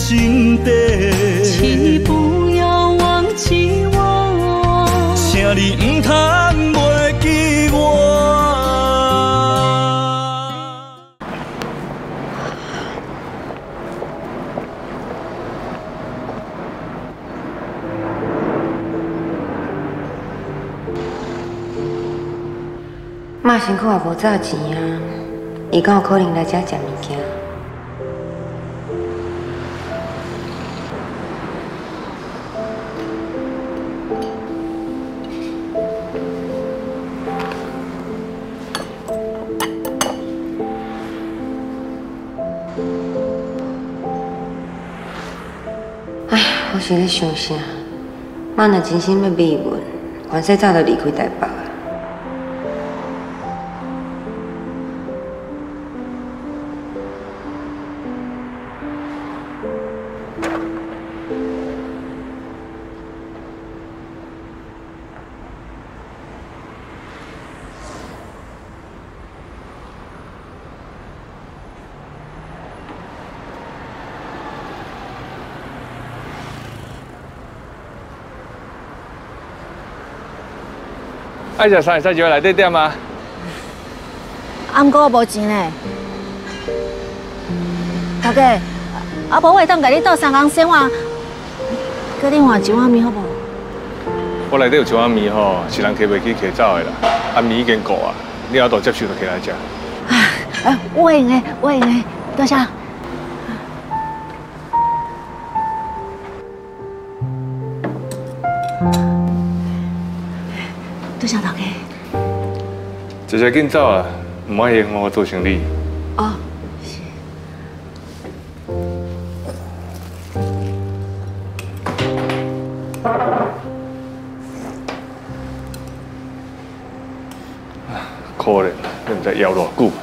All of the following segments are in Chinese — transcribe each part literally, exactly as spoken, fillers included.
心底。 请不要忘记我， 请你唔通袂记我。 妈辛苦也无找钱啊，伊敢有可能来遮食物件？哎，我是咧想啥？妈若真心要美文，原说早就离开台北。 爱食啥？在酒内底点啊？ 啊，毋过我无钱嘞。头家，啊无我会当甲你倒三工生活，搁你换一碗面好无？ 我内底有一碗面吼，是人摕袂起摕走的啦。啊，面已经过啊，你后度接受就起来食。 啊，我会用的，我会用的，多谢。多谢头家。 直接紧走啊，唔爱影响我做生意。 哦。 可怜，你唔知摇偌久。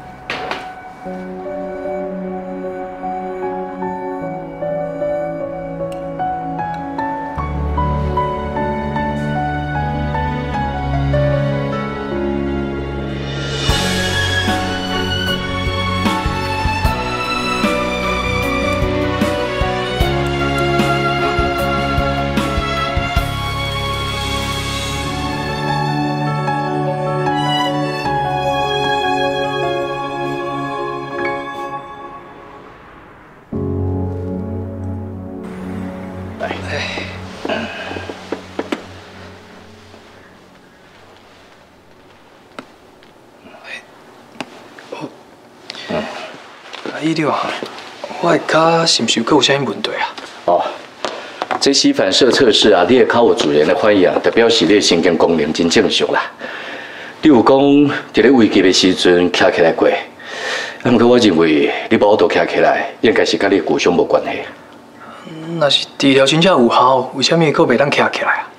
伊了，我的脚是毋是阁有啥物问题啊？ 哦，这吸反射测试啊，你的脚有自然的反应，代表是你的神经功能真正常啦。你有讲伫咧危急的时阵徛起来过，啊，不过我认为你无度徛起来，应该是甲你骨伤无关系。 若是治疗真正有效，为什么阁袂当徛起来啊？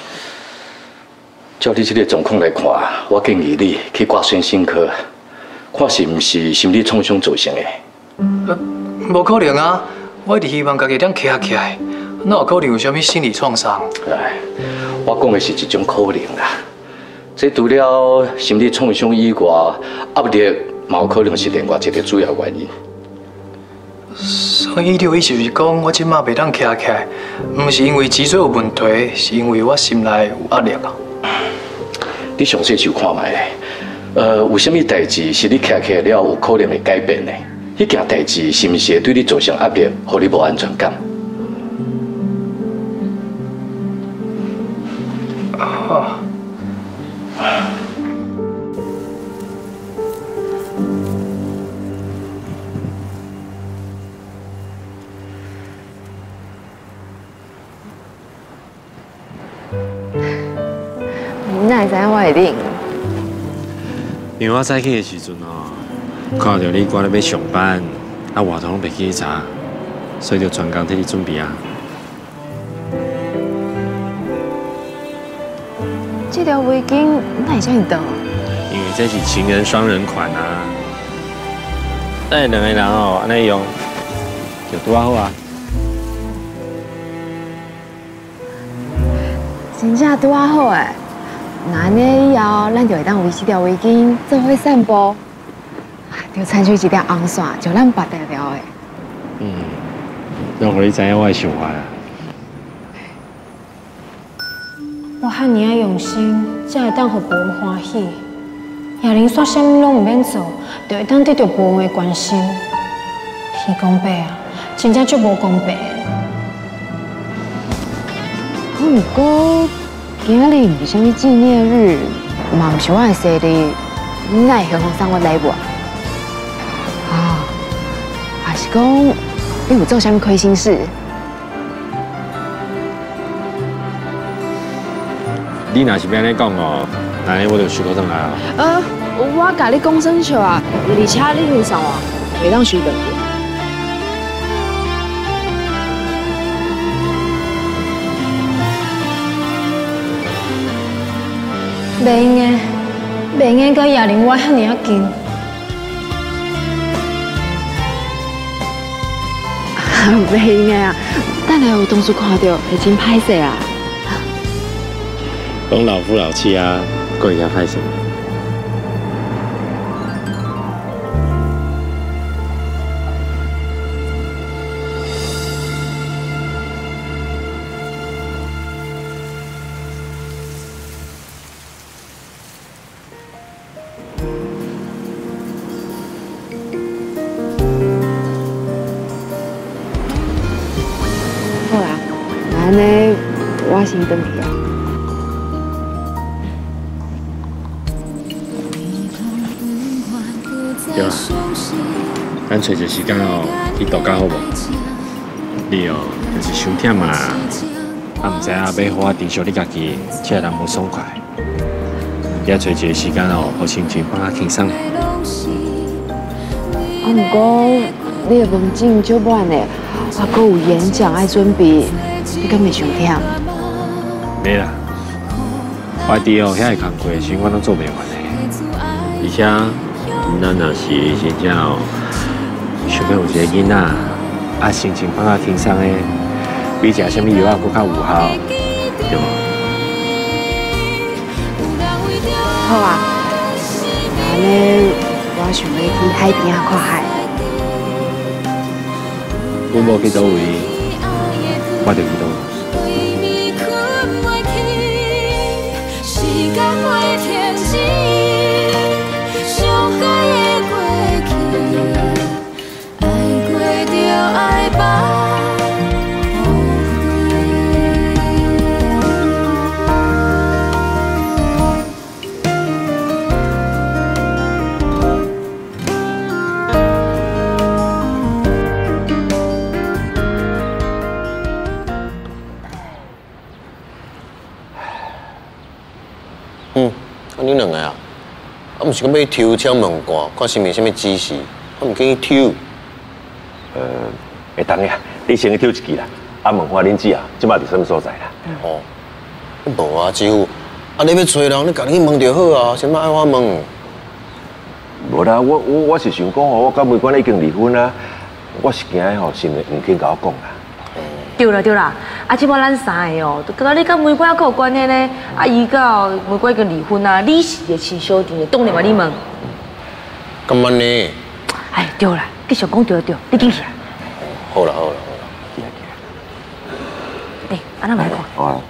照你这个状况来看，我建议你去挂身心科，看是毋是心理创伤造成的。 呃，无可能啊！我一直希望家己当徛起来，哪有可能有啥物心理创伤？ 哎，我讲的是一种可能啦。这除了心理创伤以外，压力嘛有可能是另外一个主要原因。 所以你的意思是讲，我即马袂当徛起来，毋是因为脊椎有问题，是因为我心内有压力啊？ 你详细想看卖，呃，有啥物代志是你徛起来了有可能会改变的？ 迄件代志是毋是会对你造成压力，互你无安全感？ 啊！ 你哪会知影我会领？ 因为我早起的时阵哦。 看到你赶咧要上班，啊话筒拢袂记查，所以就全工替你准备啊。 这条围巾哪会遮尔长？ 因为这是情人双人款啊，咱两个人哦，安尼用就拄好啊。 真正拄啊好诶！那安尼以后，咱就会当为这条围巾做伙散步。 就采取一条红线，就咱拔掉了的。 嗯， 让互你知影我的想法啦。 我遐尔啊用心，才会当互伯恩欢喜。亚玲煞啥物拢毋免做，就会当得到伯恩的关心。天公伯啊，真正足无公平。 可毋过，今仔日毋是啥物纪念日，嘛毋是我的生日，你哪会向我送我礼物啊？啊，还是讲你有做啥物亏心事？ 你若是要安尼讲哦，那我就收到转来哦。 呃，我甲你讲生笑啊，而且你年上啊，袂当收回去。 袂用的，袂用甲亚玲我遐尔啊近。 袂用的啊，等下有同事看到会真歹势啊。 讲老夫老妻啊，过会遐歹势。 好啦，那安尼我先回去啊。 对啊，咱找一个时间哦去度假好无？你哦就是伤忝嘛，啊毋知影要好啊珍惜你家己，才会人无爽快。也找一个时间哦，好心情放较轻松。 啊，毋过你的文件足满的，啊，阁有演讲爱准备，你敢袂伤忝？ 袂啦，我伫哦遐个工课，时我拢做袂完的，而且咱若是真正哦，想要有一个囡仔，啊心情放较轻松的，比食啥物药啊搁较有效，对无？ 好啊，安尼我想要去海边啊看海。 阮某去倒位，我就去倒位。 嗯，啊你两个啊，啊毋是讲要抽签问卦，看是咪啥物指示，啊毋去抽。 呃，会当呀，你先去抽一支啦。啊，问看恁姊啊，即摆伫什么所在啦？ 哦，无啊，师傅，啊你要找人，你家己去问就好啊，啥物爱我问？ 无啦，我我我是想讲哦，我甲梅管已经离婚啊，我是惊吼，心里唔肯甲我讲啦。 对啦对啦，啊，即摆咱三个哦，都甲你甲玫瑰还有关系呢。啊，伊甲玫瑰已经离婚啊，你是个亲小弟，当然嘛你问。 咁安尼？ 哎，对啦，继续讲对对，你进去啊。 好啦好啦好啦， 起来起来。哎，安那来看。 好啊。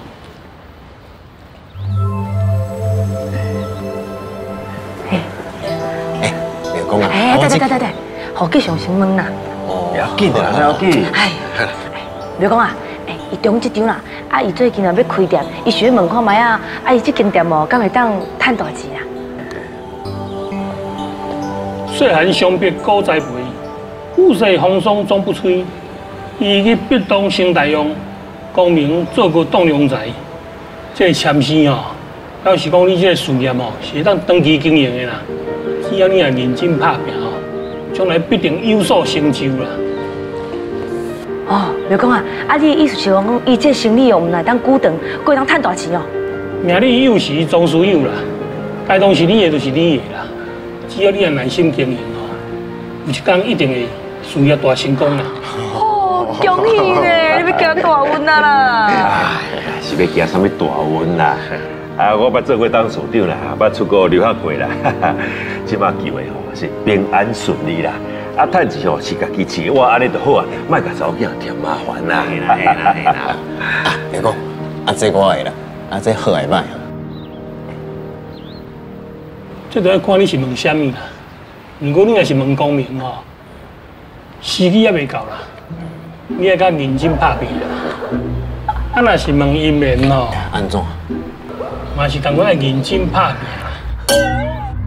嘿。 哎，没有讲啊。 哎，对对对对对，好继续先问啦。 哦， 要紧的啦，要紧。 哎。别讲啊，哎，伊中这场啦，啊，伊最近啊要开店，伊想要问看卖啊，啊，伊这间店哦，敢会当赚大钱啊？ 细汉相别古栽培，富世风霜终不摧。伊日必当成大用，功名做个当良才。这个签诗哦，要是讲你这个事业哦，是会当长期经营的啦。只要你也认真打拼哦，将来必定有所成就啦。 哦，别讲啊，啊，你意思是讲，伊这生意哦，唔来当久长，过当赚大钱哦。 名利有时终须有啦，该当是你的就是你的啦。只要你也耐心经营哦，有一天一定会事业大成功啦。 哦，恭喜咧！你要惊大运啊啦！ 哎，是要惊什么大运啦？啊，我捌做过当所长啦，捌出国留学过啦，即马机会吼是平安顺利啦。 啊，趁钱哦是家己饲，我安尼就好啊，莫甲查某囝添麻烦啦。 嘿啦嘿啦嘿啦，啊，别讲，啊这我会啦，啊这好还歹？ 这就要看你是问啥物啦。如果你若是问公民吼，时机还未到啦，你要甲认真拍拼啦。啊，若是问姻缘吼， 安怎？ 嘛是同我要认真拍拼啦。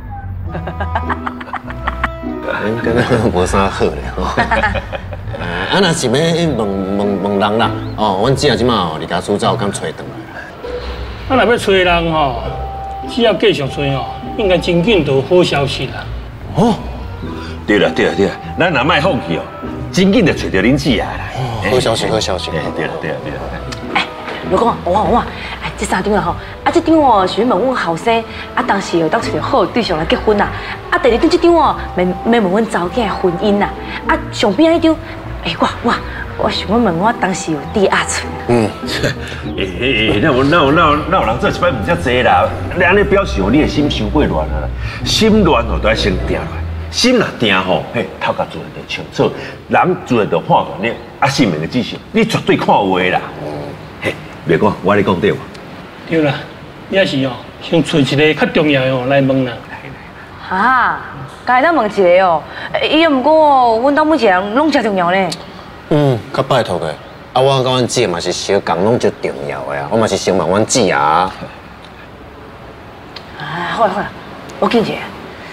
恁敢若无啥好咧吼。啊，若是要问问问人啦，哦，阮只要即马吼离家出走，敢找回来啦。 啊，若要找人吼，只要继续找吼，应该真紧就有好消息啦。 哦，对啦对啦对啦，咱若莫放弃哦，真紧就找到恁姊啊啦。 好消息好消息。 对啦对啦对啦。 哎，老公啊，我啊我啊，哎，这三张啦吼，啊这张哦是要问阮后生，啊当时有当找到好对象来结婚啦，啊第二张这张哦，免免问阮查某囝的婚姻啦，啊上边迄张，哎我我我想要问我当时有第二春。 嗯，诶诶，那有那有那有那有人做一摆唔遮济啦，你安尼表示哦，你的心伤过乱啊，心乱哦，都要先定落来，心若定吼，嘿，头壳自然就清楚，人自然就判断你啊生命的指示，你绝对看有的啦。嘿，别讲，我咧讲对无？ 对啦，也是哦，先找一个较重要的哦来问啦。 哈，该当问一个哦，伊又毋过哦，阮兜每一个人拢真重要呢。 嗯，较拜托的。啊，我甲阮姊嘛是小共拢足重要的啊，我嘛是想问阮姊啊。 啊，好啦好啦，我紧一下。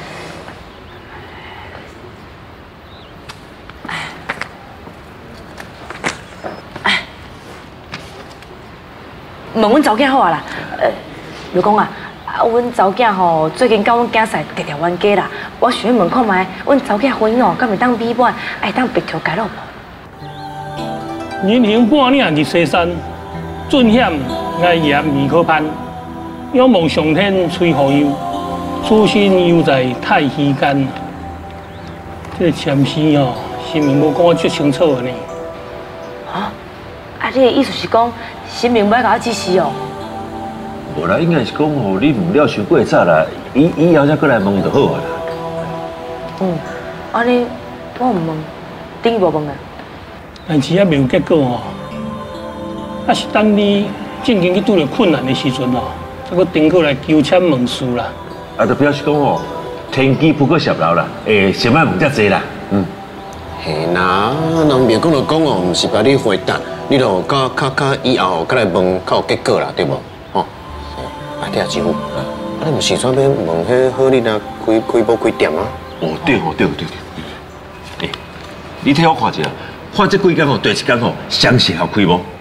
哎，问阮查某囝好啊啦，呃，老公啊，啊，阮查某囝吼最近甲阮囝婿直直冤家啦，我想要问看卖，阮查某囝婚姻哦，敢会当美满，会当白头偕老无？ 人行半领入西山，准险挨业未可攀。仰望上天吹雨悠，此心犹在太虚间。这个签诗哦，是明无讲我最清楚的呢。 啊，啊，你的意思是讲，神明要甲我指示哦？ 无啦，应该是讲吼，你问了伤过早啦，以以后再过来问就好啊啦。 嗯，安尼我唔问，等于无问啊。 但是还未有结果哦，啊是当你正经去拄着困难的时阵哦，才搁顶过来求签问事啦。 啊，就表示讲吼，天机不可泄露啦，诶，先莫问遮济啦，嗯。 嘿啦，人别讲就讲哦，唔是把你回答，你著较较较以后再来问，较有结果啦，对无？吼，啊，听师傅，啊，你唔是专要问迄好你若开开补开店啊？ 哦，对哦，对对对。诶，你替我看一下。看这几天吼，第一天吼，详细好开无？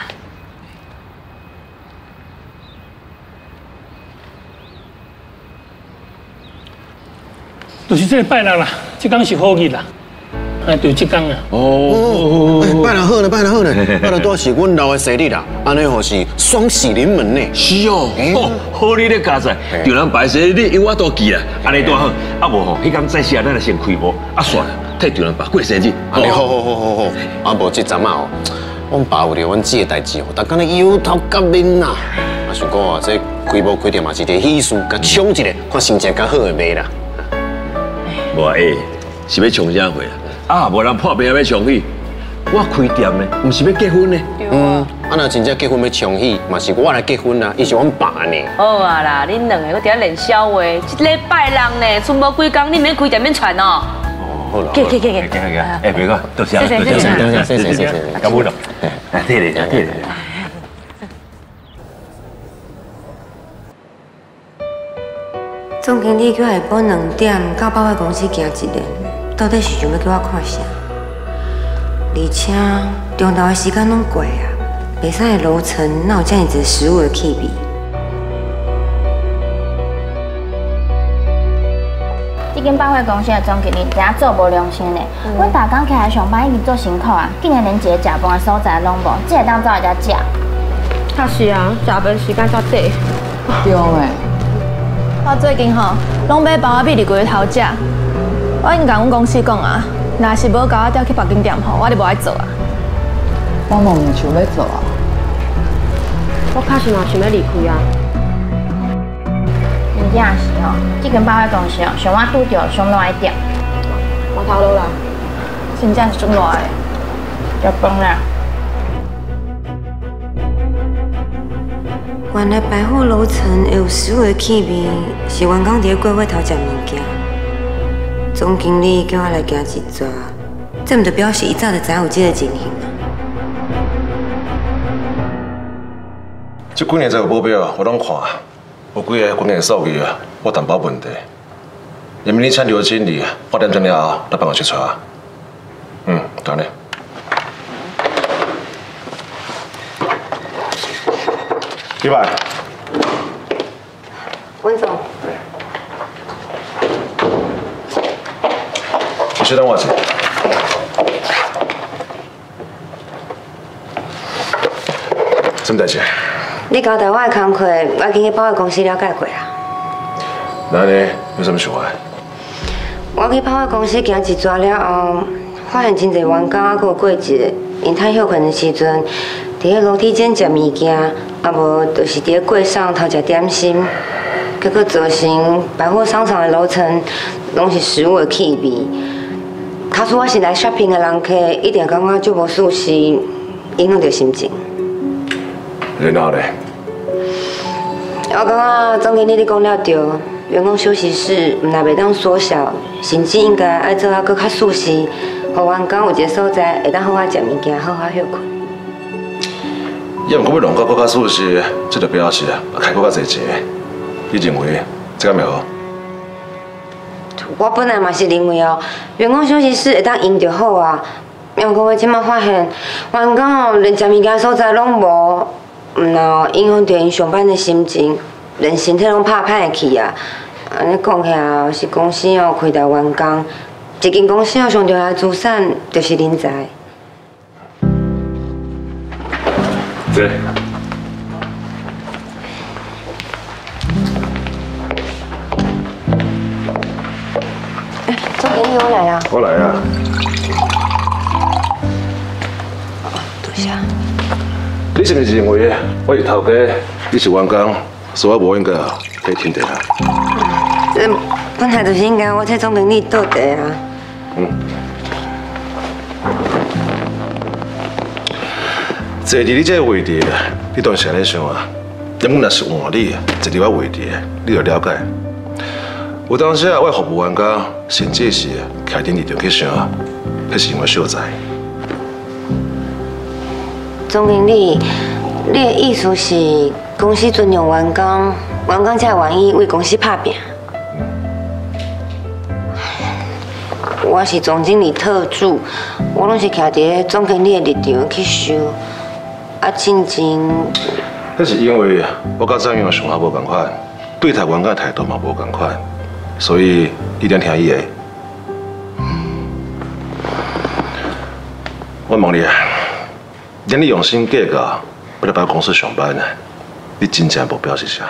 就是这个拜六啦，这天是好日啦，哎，就这天啊。 哦，拜六好呢，拜六好呢，拜六都是阮老的生日啦，安尼吼是双喜临门呢。 是哦，哦，好你咧加载，就咱摆生日你我都记啦，安尼多好。啊无吼，迄天早时啊，咱就先开无，啊算了。替丈人爸过生日， 安尼好好好好好，啊无这阵啊哦，阮爸为着阮姊的代志哦，逐工咧忧头壳面呐。啊想讲啊，这开无开店嘛是一个喜事，甲冲一个，看心情较好会卖啦。 无诶，是要冲啥货啦？啊，无人破病要冲喜，我开店呢，毋是要结婚呢。 嗯，啊若真正结婚要冲喜，嘛是我来结婚啦，伊是阮爸呢。 好啊啦，恁两个搁伫遐练笑话，一礼拜人呢，剩无几工，你免开店免传哦。 好啦， 给给给给， 哎，别个，多谢，多谢，多谢，多谢，谢谢，谢谢，感恩了，哎，谢谢，谢谢。 总经理叫下晡两点到百货公司行一轮，到底是想要叫我看啥？而且中昼的时间拢过啊，袂使的楼层哪有遮尔侪食物的气味？ 这间百货公司的总经理真做无良心嘞！阮大工起来上班，一直做辛苦啊，竟然连一个食饭的所在拢无，只会当走来遮食。 确实啊，食饭时间较短。 对诶。 我最近吼，拢买包仔米伫柜头食。我已经甲阮公司讲啊，若是无甲我调去别间店吼，我就无爱做啊。 我嘛唔想要做啊。 我确实嘛想要离开啊。 真正是哦，这间百货公司哦，像我拄着上哪一点。 我头路啦。 真正是足热的，食饭啦。 原来百货楼层会有食物的气味，是员工伫柜位头食物件。总经理叫我来行一撮，这毋就表示伊早就知影有这个情形啊。 这几年这个报表我拢看，有几个关键数据啊，我担保问题。人民你请刘经理八点钟了后到办公室找。嗯，等你。几百。 温总。 你先等我一下。什么代志？ 你交代我的工课，我已经去保险公司了解过啊。 那呢？有什么想法？ 我去保险公司行一撮了后，发现真侪员工啊，还有过节，因太休困的时阵，伫个楼梯间食物件，啊无就是伫个柜上偷食点心，结果造成百货商场的楼层拢是食物的气味。假使我是来 shopping 的人客，一定感觉足无舒适，影响着心情。 然后咧？ 我感觉总经理你讲了对，员工休息室毋但袂当缩小，甚至应该爱做啊搁较舒适，互员工有一个所在会当好好食物件，好好休困。 要毋过要弄到搁较舒适，这就表示啊，开搁较侪钱。你认为这敢袂好？ 我本来嘛是认为哦，员工休息室会当用就好啊。要过我即马发现，员工哦连食物件所在拢无，毋然影响到因上班的心情，连身体拢拍歹去啊。安尼讲起来，是公司哦亏待员工，一间公司哦上重要的资产就是人才。 这。 总经理，我来啊！ 我来啊！ 多谢。 你是不是认为我是头家，你是员工，所以我无应该可以听得啊？ 这本来就是应该我替总经理倒地啊。 嗯。坐伫你这个位置，你当然是安尼想啊。但我若是换你，坐伫我位置，你就了解。有当时啊，我服务员工，甚至是徛伫立场去想，迄是因为小在。 总经理，你的意思是公司尊重员工，员工才愿意为公司打拼。我是总经理特助，我拢是徛伫总经理的立场去想，啊，真正。 迄是因为我甲张勇想法无共款，对待员工的态度嘛无共款。所以一定要听伊的。我问你啊，连你用心计较，要来百货公司上班啊，你真正目标是啥？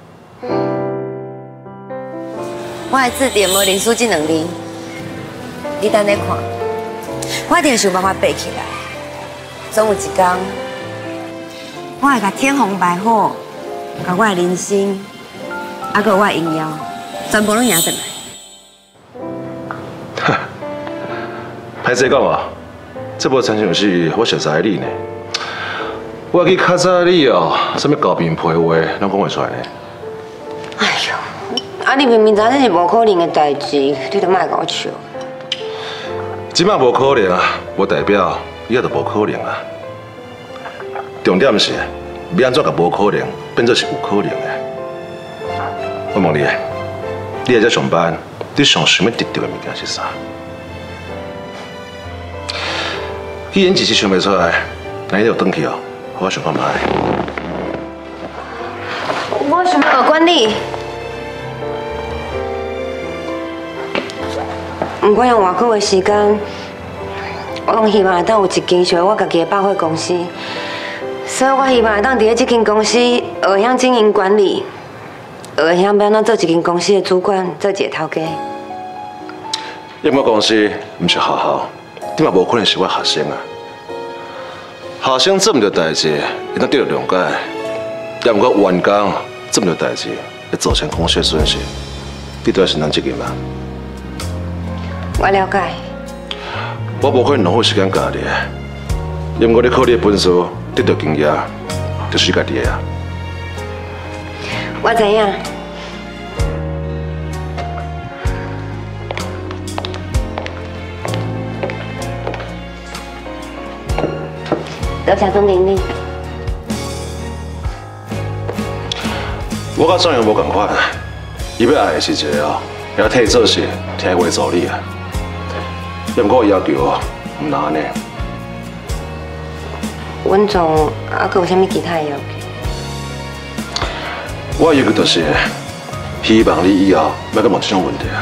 我的字典无零书这两字，你等下看，我一定想办法背起来。总有一天，我会甲天虹百货，甲我的人生，还有我的荣耀。全部拢赢回来。 哈，歹势讲啊，这无亲像是我熟悉的你呢。我记较早你哦，什么高频批话，拢讲会出来呢。 哎呦，啊你明明知这是无可能的代志，你都莫甲我笑。 即摆无可能啊，无代表以后就无可能啊。重点是要安怎甲无可能变做是有可能的。我问你。你来这上班，你上想要得到的物件是啥？既然一时想袂出来，那你就回去哦，好好想看卖。 我想要学管理，不管用偌久的时间，我拢希望会当有一间属于我家己的百货公司，所以我希望会当伫咧这间公司学会晓经营管理。学会晓要安怎做一间公司的主管，做一个头家。 因为公司不是学校，你嘛无可能是我学生啊。学生做唔到代志，会当得到谅解；也唔过员工做唔到代志，会造成公司的损失。你都要承担责任嘛。 我了解。 我无可能浪费时间教你，因为你靠你的本事得到经验，就是家己的啊。 我知影。多谢总经理。 我甲张扬无共款，伊要爱的是一个哦，要替做事、听话做理啊。不过要求哦，唔难安尼。 阮总还阁有啥物其他的要求？ 我要求就是，希望你以后莫阁问这种问题啊。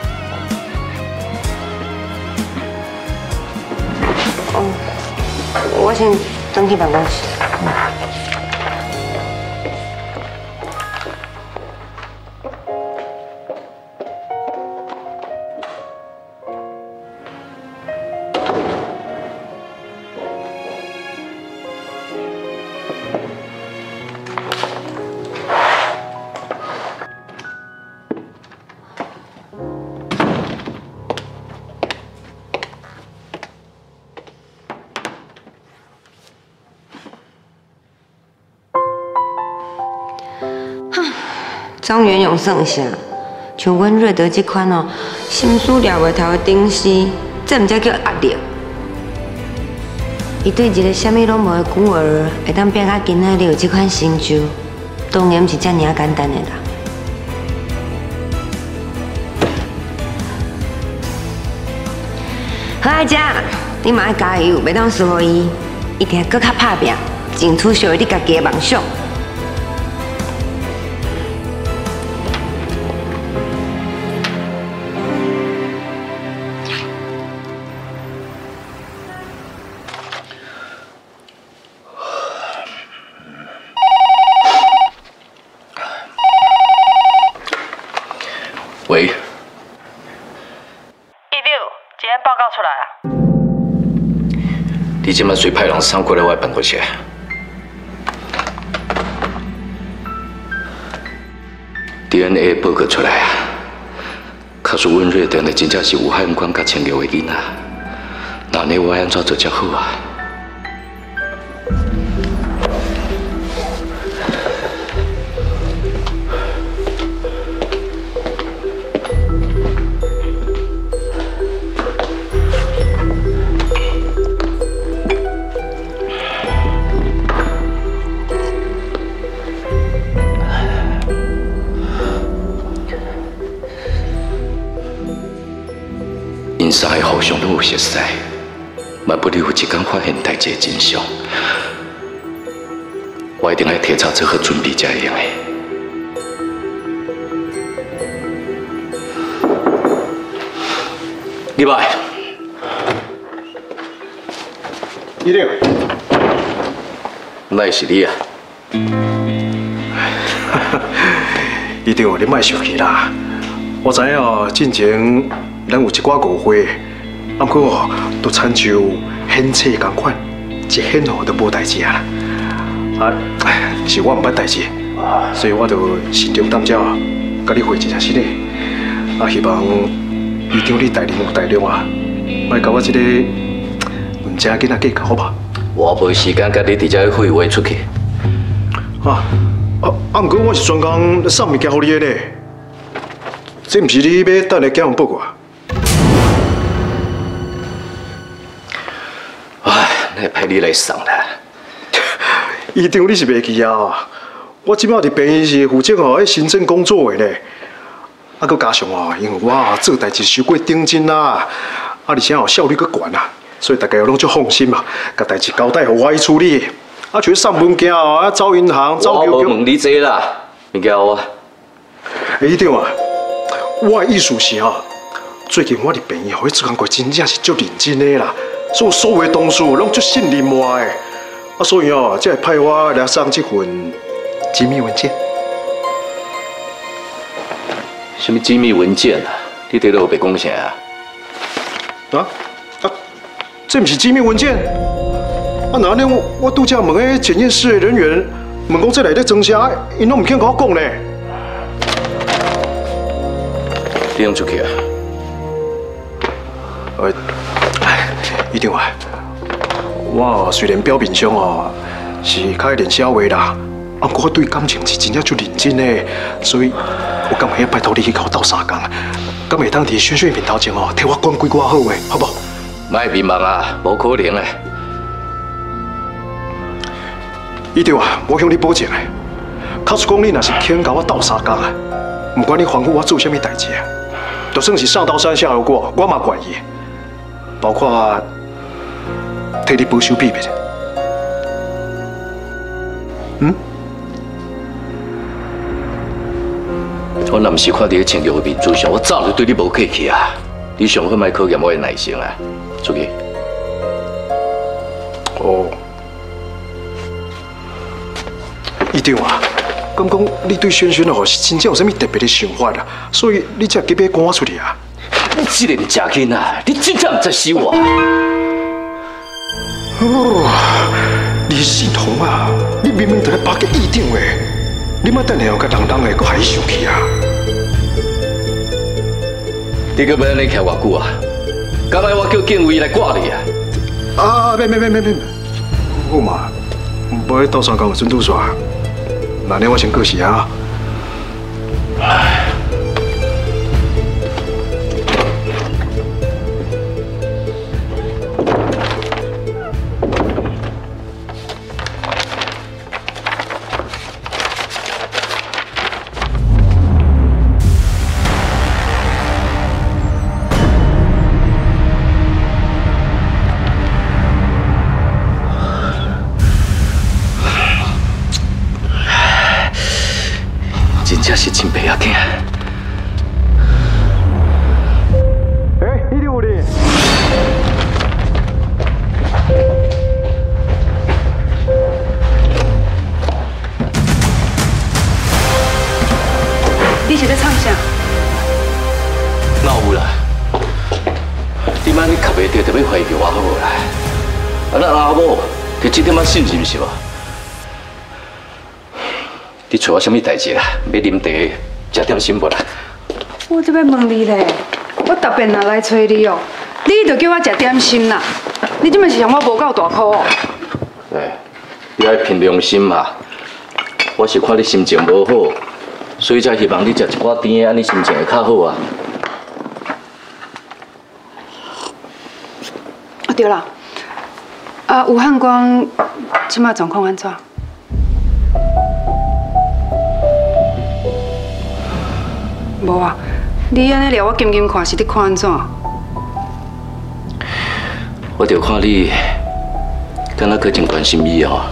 哦，我先转去办公室。张元勇算啥？像阮瑞德这款哦，心思抓袂头的顶司，这毋才叫压力。伊对一个啥物拢无的孤儿，会当变到今仔日有这款成就，当然毋是遮尔啊简单的啦。好阿姐，你嘛要加油，袂当输互伊，一定要搁较拍拼，争取属于你家己的梦想。 喂，一六， 今天报告出来啊。 你今晚随派人送过来我办公室。D N A 报告出来啊，可是温瑞德的真正是有海光甲清流的囡仔，那呢我安怎做才好啊？因三个互相拢有熟识，嘛不留有一天发现代志的真相，我一定要提早做好准备才会用的。李白， 一定， 那是你啊！ 一定，你莫生气啦。我知影哦，进前。咱有一寡误会，啊，不过都亲像显册同款，一显哦都无代志啊。啊，是我毋捌代志，所以我就慎重担照，甲你回一下信的。啊，希望医长你大量有大量啊，莫甲我这个唔正经仔计较，好吧？ 我无时间甲你直接废话出去。 啊啊啊！毋过我是专工送物件互你的呢，这毋是你要等下检方报告啊？ 那派你来送啦！ 医长，你是袂记啊？我即摆伫病院是负责哦，迄行政工作的呢。啊，佮加上哦，因为我做代志受过顶真啦，啊，而且哦效率佮悬啊，所以大家拢足放心嘛，甲代志交代互我去处理。啊，像送物件哦，啊走银行、走邮局。我无问你这啦，物件我。 医长啊，我的意思是哦，最近我伫病院，迄做工作真正是足认真的啦。所以所有的同事拢足信任我的，啊，所以哦，才会派我来送这份机密文件。 什么机密文件啊？你对我白讲啥啊？ 啊啊，这不是机密文件？啊，那呢我我拄则问个检验室的人员，问讲这内底装啥，因拢唔肯甲我讲呢。 你用出去啊？ 呃，哎。 医长啊，我虽然表面上哦是较爱练小话啦，啊，不过我对感情是真正足认真的，所以我敢会拜托你去甲我斗相共，敢会当伫轩轩面头前哦替我讲几句好话，好不？ 莫迷茫啊，无可能的。 医长啊，我向你保证的，假使讲你若是肯甲我斗相共啊，不管你吩咐我做啥物代志啊，就算是上刀山下油锅，我嘛愿意，包括替你保守秘密。嗯？ 我若不是看你穿着的面子上，我早就对你无客气啊！你上好莫考验我的耐性啊！出去。 哦。医长啊，敢讲你对轩轩哦是真正有啥物特别的想法啊？所以你才急要赶我出去啊？ 你这个假囡啊，你真正唔知死我！ 哦，李信彤啊，你明明就来巴结医长的，你莫等下甲人人的搁害生气啊！ 你搁要安尼徛偌久啊？敢来我叫警卫来挂你啊？ 啊，免免免免免，好嘛，无咧斗相共的准拄煞。那呢，我先过时啊。 真是真白啊囝！ 哎，你有哩？ 你是在唱啥？ 哪有啦？你妈你卡袂着，就要怀疑我好无啦？啊，那阿某，就这点仔信是毋是无？你找我什么代志啦？要啉茶、食点心无啦？ 我这要问你咧，我特别拿来找你哦，你就叫我食点心啦。你这么是嫌我无够大颗哦？ 哎，你爱凭良心嘛。我是看你心情无好，所以才希望你食一碗甜的，安尼心情会较好啊。 啊对啦，啊吴汉光即马状况安怎？无啊，你安尼掠我近近看，是伫看安怎？ 我着看你，敢若搁真关心伊哦。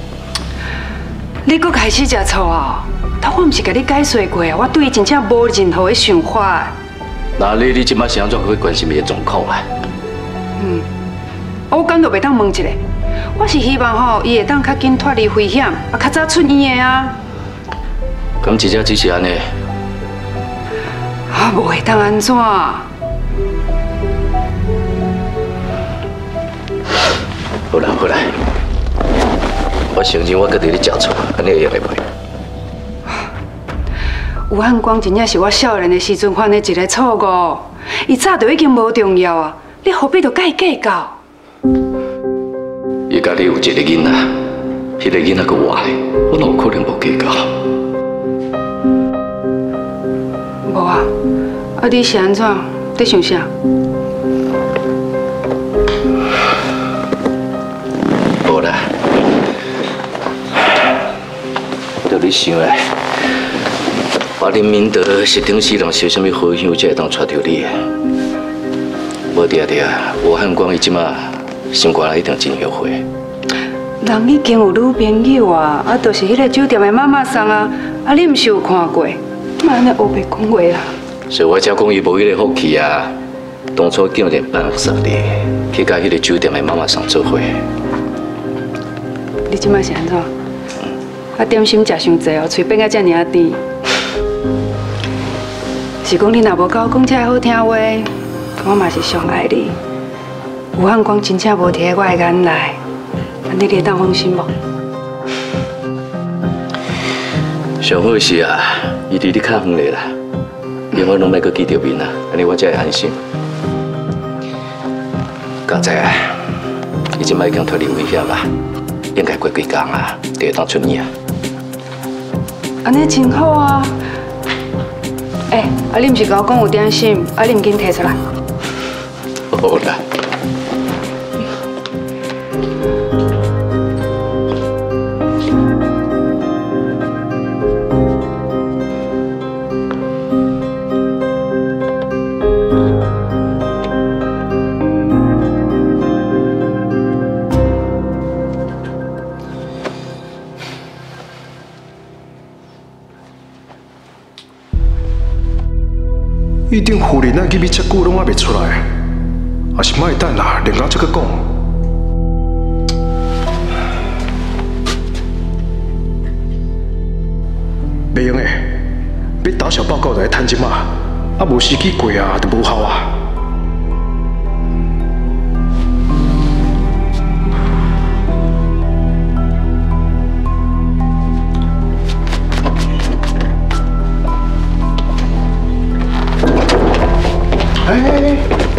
你搁开始食醋啊？他我毋是甲你解说过啊，我对伊真正无任何的想法。 那你你即摆是安怎去关心伊的状况啊？ 嗯，我敢就袂当问一下，我是希望吼，伊会当较紧脱离危险，啊，较早出院的啊。 咁真正只是安尼？ 啊，无会当安怎？好啦好啦，我承认我搁伫咧食醋，安尼会用会袂？ 吴汉光真正是我少年的时阵犯的一个错误，伊早就已经无重要啊，你何必就甲伊计较？ 伊家己有一个囡仔，迄个囡仔搁活的，我哪有可能无计较？ 无啊，啊你是安怎？在想啥？ 无啦，着你想诶，我林明德是顶世人烧什么好香才会当娶着你的？无定定，吴汉光伊即马心肝内一定真后悔。 人已经有女朋友啊，啊，就是迄个酒店的妈妈桑啊，啊，你毋是有看过？莫安尼黑白讲话啦。 所以我才讲伊无迄个福气啊，当初竟然办杀你，去甲迄个酒店的妈妈桑做伙。 你即摆是安怎？啊，点心食伤济哦，嘴变甲遮尔啊甜。是讲你若无甲我讲遮好听话，我嘛是上爱你。吴汉光真正无伫我的眼内，安尼你会当放心无？ 上好是啊，伊离你较远咧啦，永远拢莫阁记着面啊，安尼我才会安心。 刚才啊，已经已经脱离危险啦，应该过几天啊，就会当出院啊。 安尼真好啊！哎、欸，啊，你唔是甲我讲有点心，啊，你唔紧摕出来。 好啦。 一定夫人那入去遮久拢还袂出来，还是莫等啦，另外再去讲。袂用诶，要打小报告就来趁即马，啊无时机过啊，就无效啊。哎，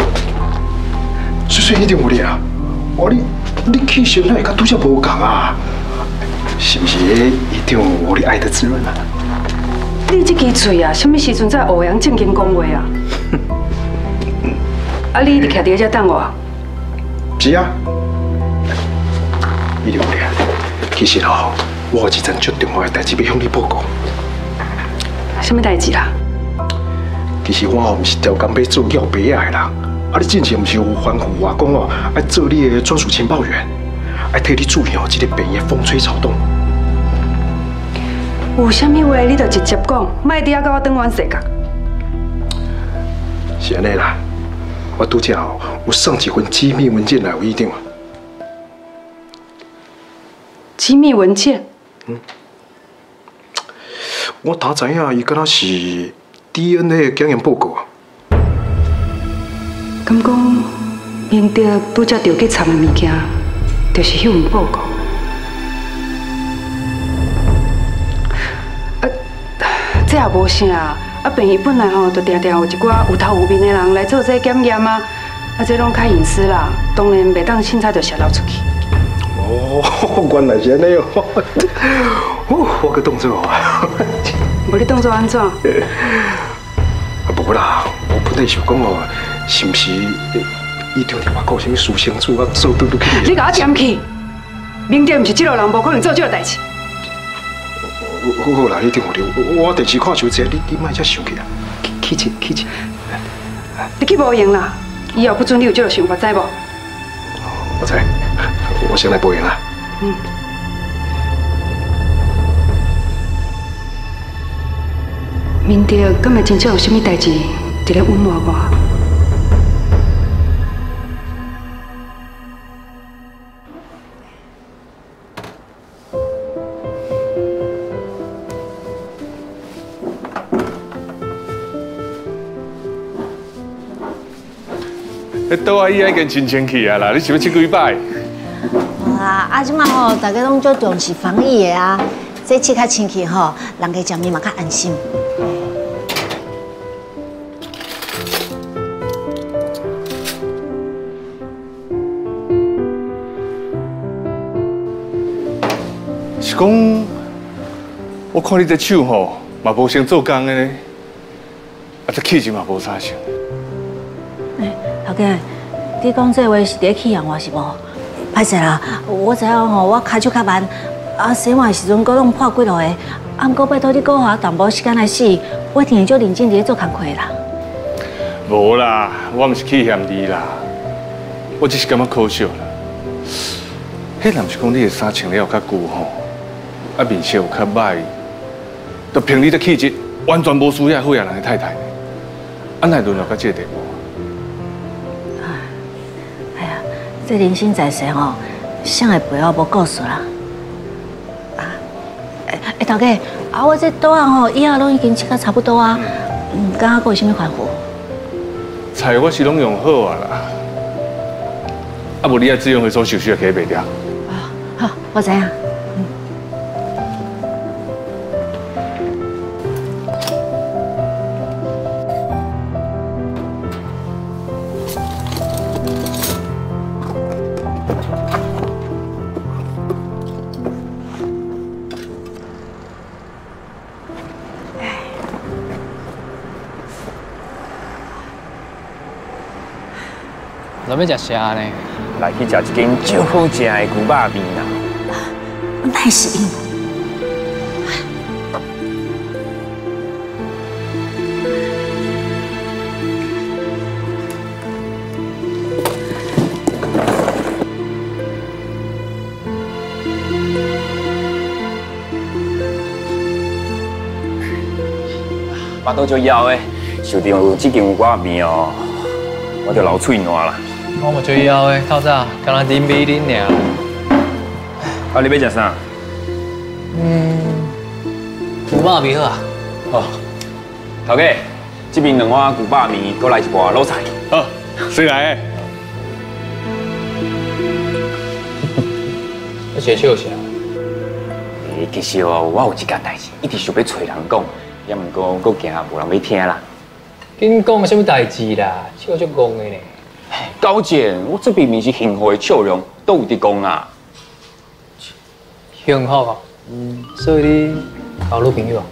水水一定有你啊！我你你气色哪会甲拄则无共啊？是不是一定有你爱的滋润啊？ 你这支嘴啊，什么时阵才欧阳正经讲话啊？啊，你一直徛伫遮等我？ 是啊，一定有你啊！其实哦，我有一件最重要的代志要向你报告。 什么代志啦？ 其实我唔是条工要做要白的人，啊！你之前唔是有吩咐我讲哦，要做你的专属情报员，要替你注意哦，这个病的风吹草动。 有啥物话你就直接讲，莫伫遐甲我转弯世角。 是安尼啦，我拄则哦有送一份机密文件来有议长。 机密文件？ 嗯，我打知影伊敢若是。 D N A 检验报告啊！ 敢讲明德拄则着去藏的物件，就是迄份报告。啊，这也无啥，啊，病院本来吼就定定有一寡有头有面的人来做这检验啊，啊，这拢较隐私啦，当然袂当凊彩就泄露出去。 哦，原来是安尼哦！哦，我个动作啊！ 无你当作安怎？啊无啦，我本来想讲哦，是毋是伊中伫外国什么私生子啊，做对对去？ 你甲我点去！明德毋是这路人，无可能做这个代志。 好好啦，你听我的，我电视看伤济，你你莫遮生气啊！起起起起！ 你去无用啦，以后不准你有这个想法，知无？ 我知，我先来报应啦。嗯。 明德敢会真正有啥物代志伫咧隐瞒我？ 迄倒阿姨已经真清气啊啦，你是要去几摆？ 啊，啊，即马吼，大家拢足重视防疫的啊，这切较清气吼，人家食面嘛较安心。 是讲，我看你这手吼，嘛无先做工的呢，啊，这气质嘛无啥像。 哎，头家，你讲这话是伫气人我是无？歹势啦，我知影吼，我骹手较慢，啊，洗碗的时阵，佫拢破几落个，啊，毋过拜托你给我淡薄时间来洗，我一定会足认真伫咧做工课啦。 无啦，我毋是气嫌你啦，我只是感觉可惜啦。迄若毋是讲你的衫穿了有较久吼。 啊，面色有较歹，就凭你的气质，完全无需要好野人的太太。啊，哪轮到到这个地步？ 哎呀，这人生在世吼，谁会陪我无故事啦？啊，哎哎，大家，啊，我这桌啊吼，以后拢已经切到差不多啊，嗯，敢还佫有啥物吩咐？ 菜我是拢用好啊啦，啊，无你爱自用回所收拾的起袂掉。 啊，好，我知影。 咱要食啥呢？ 来去食一间最好食的牛肉面啦。 那是因。 巴肚足枵的，受到这间牛肉面哦，我就流嘴烂啦。 我嘛最枵的，透早刚来啉米啉尔。 啊，你要食啥？ 嗯，牛肉面好啊。 哦，头家，这边两碗牛肉面，搁来一盘卤菜。 好，谁来的？ 你先笑啥？ 诶，其实哦，我有一件代志，一直想要找人讲。也毋过，搁惊无人要听啦。 紧讲什么代志啦？笑足戆的呢。 高姐，我这边面是幸福的笑容，都有伫讲啊。 幸福啊？嗯，所以你交女朋友啊？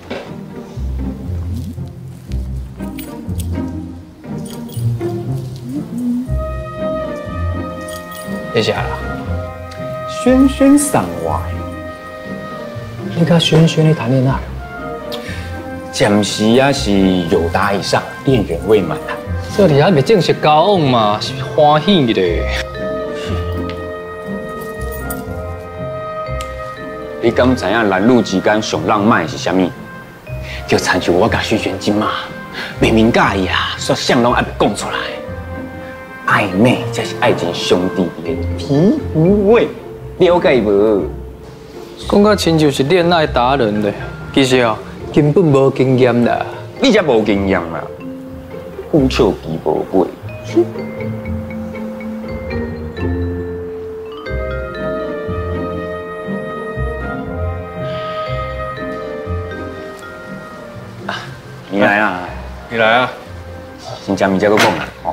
谢谢啦。 轩轩赏外， 你甲轩轩咧谈恋爱？ 暂时也是有达以上，恋人未满啊。 这里还没正式交往嘛，是欢喜的咧。 你敢知影男女之间上浪漫是啥物？就亲像我甲许玄金嘛，明明介意啊，却啥拢还袂讲出来。暧昧才是爱情上帝的皮肤味，了解无？ 讲到亲就是恋爱达人咧，其实哦。根本无经验啦， 你才无经验啦，虎笑鸡无尾。你来啊！ 你来啊！ 先将物再搁讲啦，哦。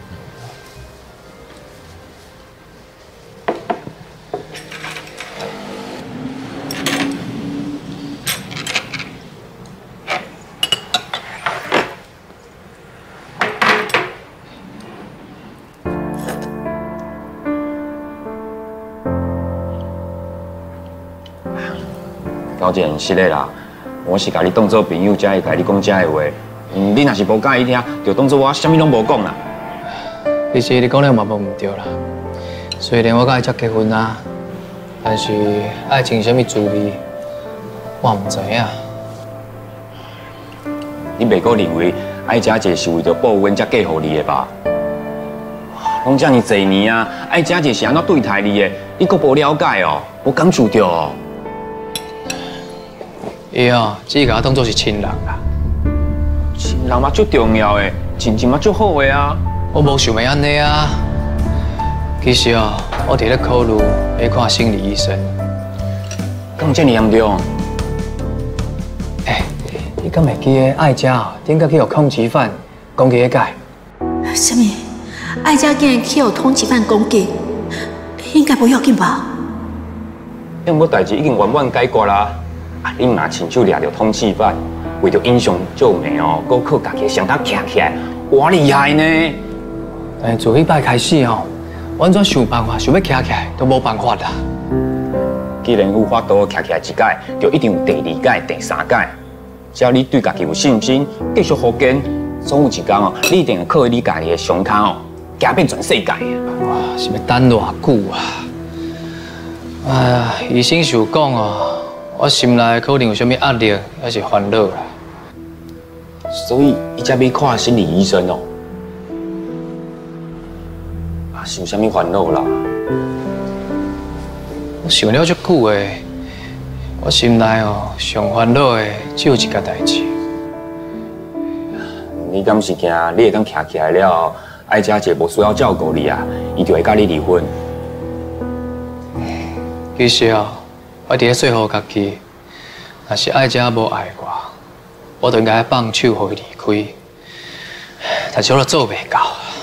高姐，是的啦，我是甲你当做朋友，才会甲你讲这个话。嗯，你若是无介意听，就当做我啥物拢无讲啦。 其实你讲了嘛无唔对啦。虽然我甲伊才结婚啊，但是爱情什么滋味，我唔知影。 你袂阁认为爱姐姐是为着报恩才嫁予你的吧？拢这么多年啊，爱姐姐是安怎对待你的？你阁无了解哦，无感受到哦。 伊哦，只甲我当作是亲人啦。 亲人嘛最重要的，亲情嘛最好的啊。 我无想要安尼啊。其实哦，我伫咧考虑要看心理医生。 敢这么严重？ 哎，你敢会记得爱家哦，顶个去有通缉犯攻击个解？ 什么？爱家竟然去有通缉犯攻击？应该不要紧吧？ 因为代志已经完完解决啦。啊！你若亲手掠着通缉犯，为着英雄救美哦，搁靠家己上当徛起来，哇厉害呢！ 但是从迄摆开始哦，我安怎想办法想要徛起来都无办法啦。 既然有法度徛起来一届，就一定有第二届、第三届。只要你对家己有信心，继续复健，总有一天哦，你一定会靠你家己的伤口哦，行遍全世界。 哇，是要等偌久啊？哎呀，医生想讲哦。我心内可能有啥物压力，还是烦恼啦。 所以，伊才要看心理医生哦。啊，是有啥物烦恼啦？ 我想了足久诶，我心内哦上烦恼诶只有一件代志。 你敢是惊你会当徛起来了，爱姐姐无需要照顾你啊，伊就会甲你离婚？ 其实哦。我伫咧说服家己，若是爱家无爱我，我就应该放手互伊离开。但是我都做袂到。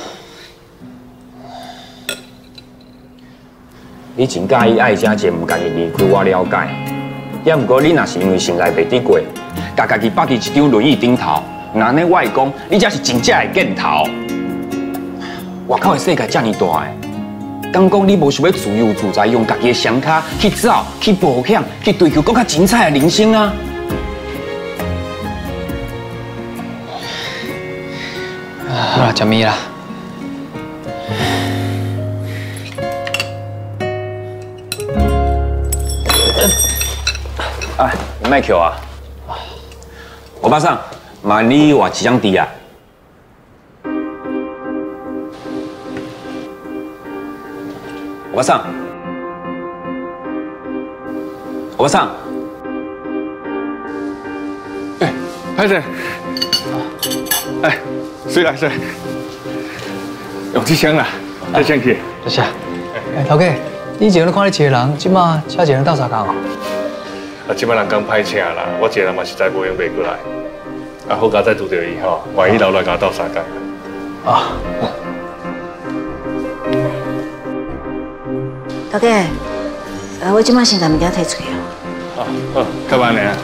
你真介意爱家姐唔介意离开，我了解。也毋过你若是因为心内袂伫过，甲家己绑伫一张轮椅顶头，那呢我会讲，你才是真正的箭头。 外口的世界遮尔大诶，敢讲你无想要自由自在，用家己的双脚去走、去冒险、去追求更较精彩的人生啊？ 好啦，食面啦。 哎，卖扣啊！我巴桑，买你画几张纸啊？我巴桑，我巴桑， 哎，拍谁？哎，水来水，用这箱啦，这箱去。 多谢。哎，头家，你以前咧看你一个人，即马车一个人斗相共哦？ 啊，即摆人刚歹车啦，我一个人嘛实在无用袂过来。啊，好佳再拄到伊吼，万一留来甲我斗相共。 啊。 头家，呃，我即马先把物件摕出去哦。好，较慢咧。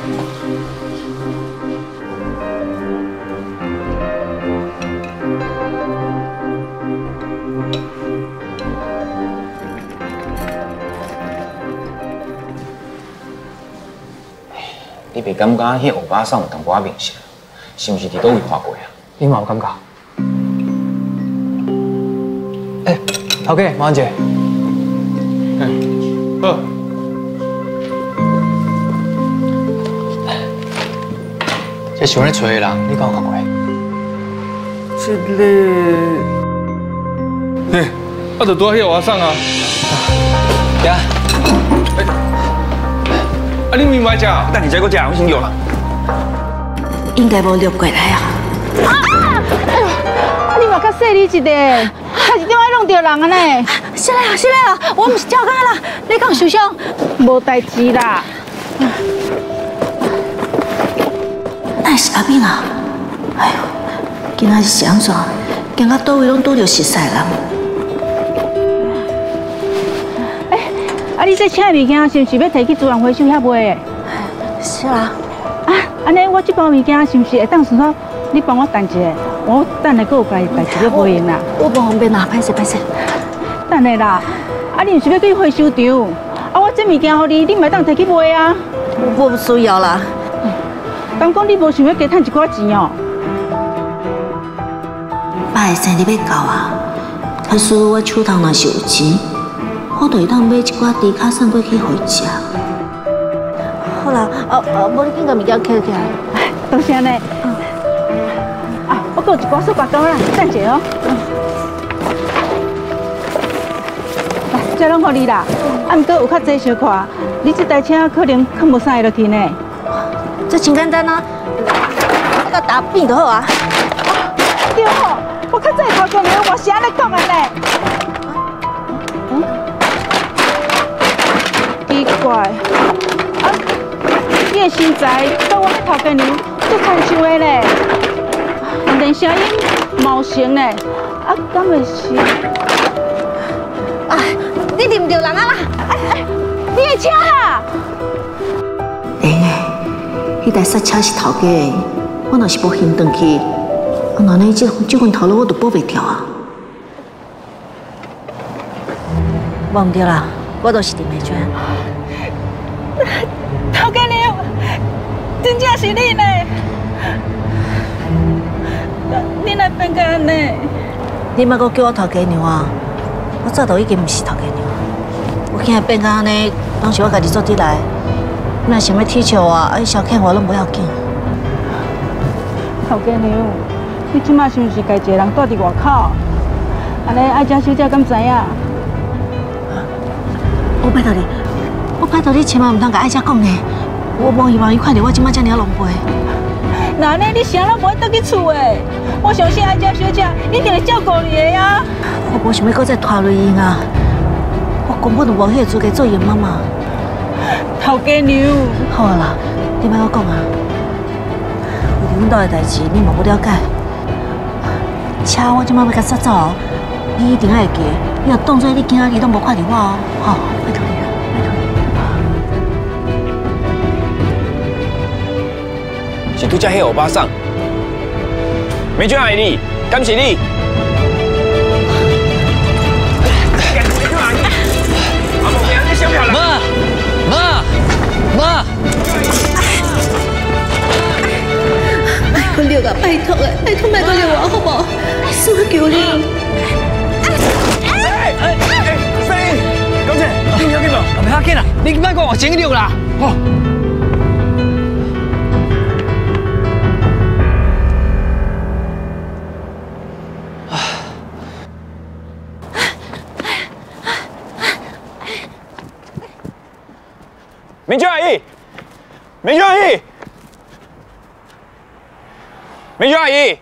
你袂感觉迄欧巴桑有淡薄仔面色，是毋是伫倒位看过啊？ 你嘛有感觉？哎，头家，麻烦者。 哎，好。 这想咧找的人，你敢有看过？ 这个，哎，啊，就拄迄欧巴桑啊。 呀。 啊，你明白食？ 等你再搁食，我先用啦。 应该无掠过来啊！ 啊！哎呦，你嘛较细你一个，还是点爱弄着人啊呢？ 是啦是啦，我唔是照干啦，你敢受伤？ 无代志啦。 那是阿炳啊！哎呦，今仔日是安怎？行到倒位拢拄着熟悉人。 哎，啊，你这请的物件是毋是要摕去自然回收遐卖的？ 是啦。 啊，安尼我这包物件是毋是会当顺手你帮我等一下？我等下搁有代代志要回应啦。 我无方便啦，歹势歹势。 等下啦，啊，你毋是要去回收场？啊，我这物件互你，你咪当摕去卖啊？ 我不需要啦。 敢讲你无想要加趁一寡钱哦？ 爸的生日要到啊，假使我手头若是有钱，我就会当买一寡猪脚送过去互伊食。好啦，啊啊，无你紧甲物件摕起来。 多谢呢。啊，我搁有一寡塑胶袋啦，等者哦。来，这拢互你啦。啊，毋过有较济小块，你这台车可能扛无啥会落去呢。 这真简单啊，那个打扁就好啊。 对哦，我较早头家娘我是安尼讲的呢。嗯？奇怪，啊，你的身材跟我迄头家娘足亲像的咧，连声音嘛有像呢，啊，敢会是？ 啊，你认唔着人啊啦？ 哎哎，你的车啦？ 会诶。迄台刹车是头家的，我若是无还转去，那呢这这份头路我都补袂掉啊！忘掉啦，我都是林美娟。 头家娘，真正是你呢？你来变个安尼？ 你莫阁叫我头家娘啊！我早都已经唔是头家娘，我今日变个安尼，拢是我家己做得来。你若想要踢笑我，啊，小欠我拢不要紧。 头家娘，你即马是毋是家一个人住伫外口？安尼爱食小姐敢知影？ 我拜托你，我拜托你千万唔通甲爱姐讲呢。我无希望伊看到我即马遮尔狼狈。 那呢，你啥拢无倒去厝的？我相信爱姐小姐一定会照顾你的呀。 我无想要搁再拖累伊啊！我根本就无迄个资格做伊妈妈。 头家娘， 好啊啦，你莫搁讲啊！为着阮兜的代志，你嘛不了解。车我即马要甲煞走，你一定爱会记。你若当作你今仔日拢无看到我哦，好，拜托你啦，拜托你。是拄则迄欧巴桑，美娟阿姨，敢是你？ 你要紧无？不要紧啦，你莫讲我前六啦。好。 明娟阿姨，明娟阿姨，明娟阿姨。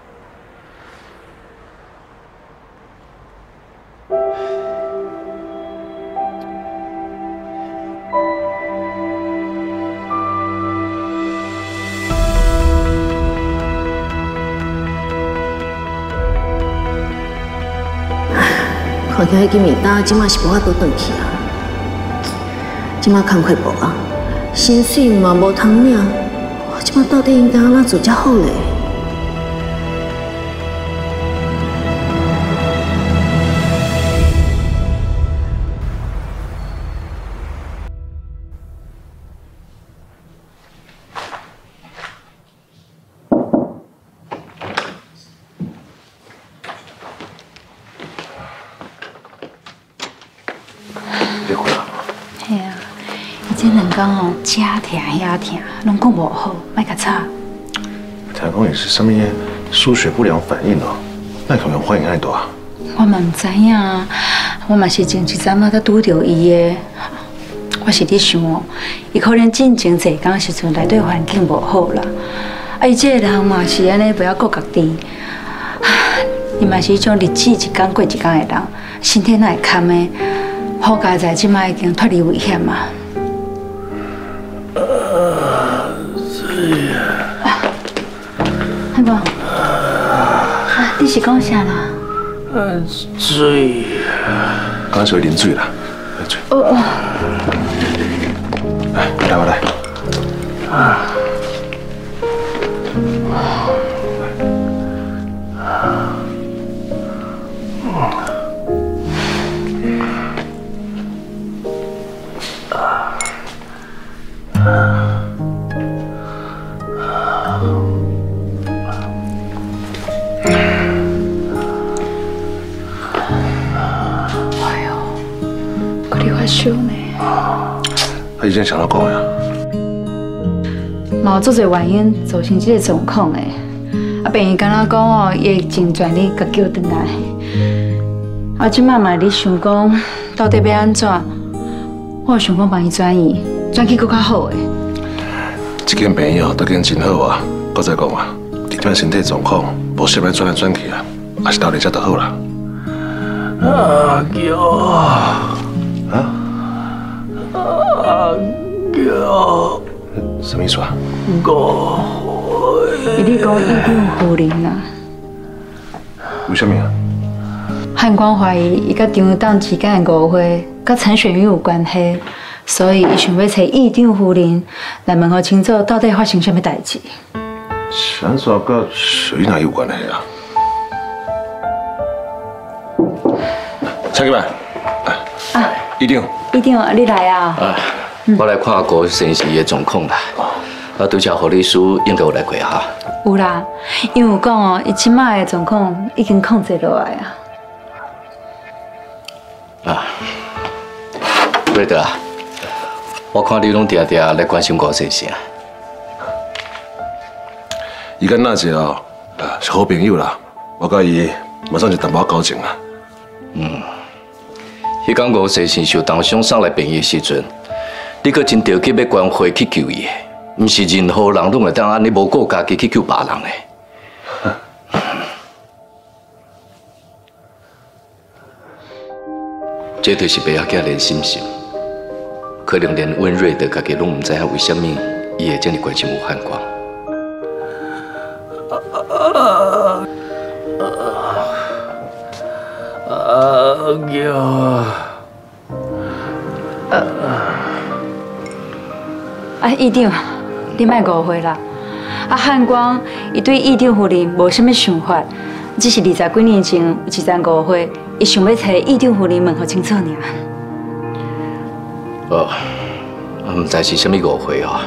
看起来迄面搭即马是无法度转去啊！即马工课无啊，薪水嘛无通领，我即马到底应该安怎做才好咧？ 讲哦，遮疼遐疼，拢讲无好，莫甲吵。 听讲你是什么输血不良反应哦？那可能反应太大。 我嘛唔知影，我嘛是前一阵仔才拄到伊的。我是咧想哦，伊可能进前坐工时阵内底环境无好啦。啊，伊这个人嘛是安尼不要顾家己，伊嘛是迄种日子一天过一天的人，身体哪会堪的？好佳在即摆已经脱离危险嘛。 是啊，汉光，啊，你是讲啥啦？ 呃，水。刚才啉水啦，喝水。 哦哦。 来，来我来。啊。他以前想到讲呀， 嘛有做侪原因造成这个状况的。啊，病院敢若讲哦，伊会尽全力甲救回来。啊，即摆嘛咧想讲，到底要安怎？我想讲帮伊转移，转去更较好的。 这间病院哦，条件真好啊。搁再讲啊，弟弟身体状况无适合转来转去啊，还是到你遮就好啦。阿娇啊！ 阿娇，什么意思啊？误会。 伊咧讲异定夫人啊？ 为什么啊？ 汉光怀疑伊甲张党之间的误会，甲陈雪云有关系，所以伊想要找异定夫人来问候清楚，到底发生什么代志。 啥说甲雪云哪有关系啊？蔡老板， 啊， 异定。 一定，你来啊！ 啊，我来看过先生的状况啦。啊，拄则护理师应该有来过哈。 有啦，因为有讲哦，伊即摆的状况已经控制落来啊。 啊，对的啊，我看你拢定定来关心我先生。 伊跟那姐哦，是好朋友啦，我甲伊马上就淡薄交情啊。 嗯。 迄天吴先生受重伤送来病院的时阵，你阁真着急要关怀去救伊，毋是任何人拢会当安尼无顾家己去救别人的。这就是白阿囝连心心，可能连温瑞的家己拢毋知影为什么伊会这么关心吴汉光。 阿娇啊！ 啊，医长，你莫误会啦。啊，汉光伊对医长夫人无什么想法，只是二十几年前有一阵误会，伊想要替医长夫人问候清楚尔。 哦，啊，毋知是什么误会哦。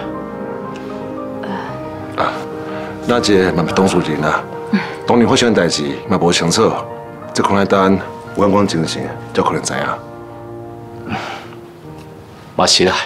啊，那这嘛是当事人啊，当年发生的代志嘛无清楚，这可能等有眼光精神才可能知影。 嘛是啦。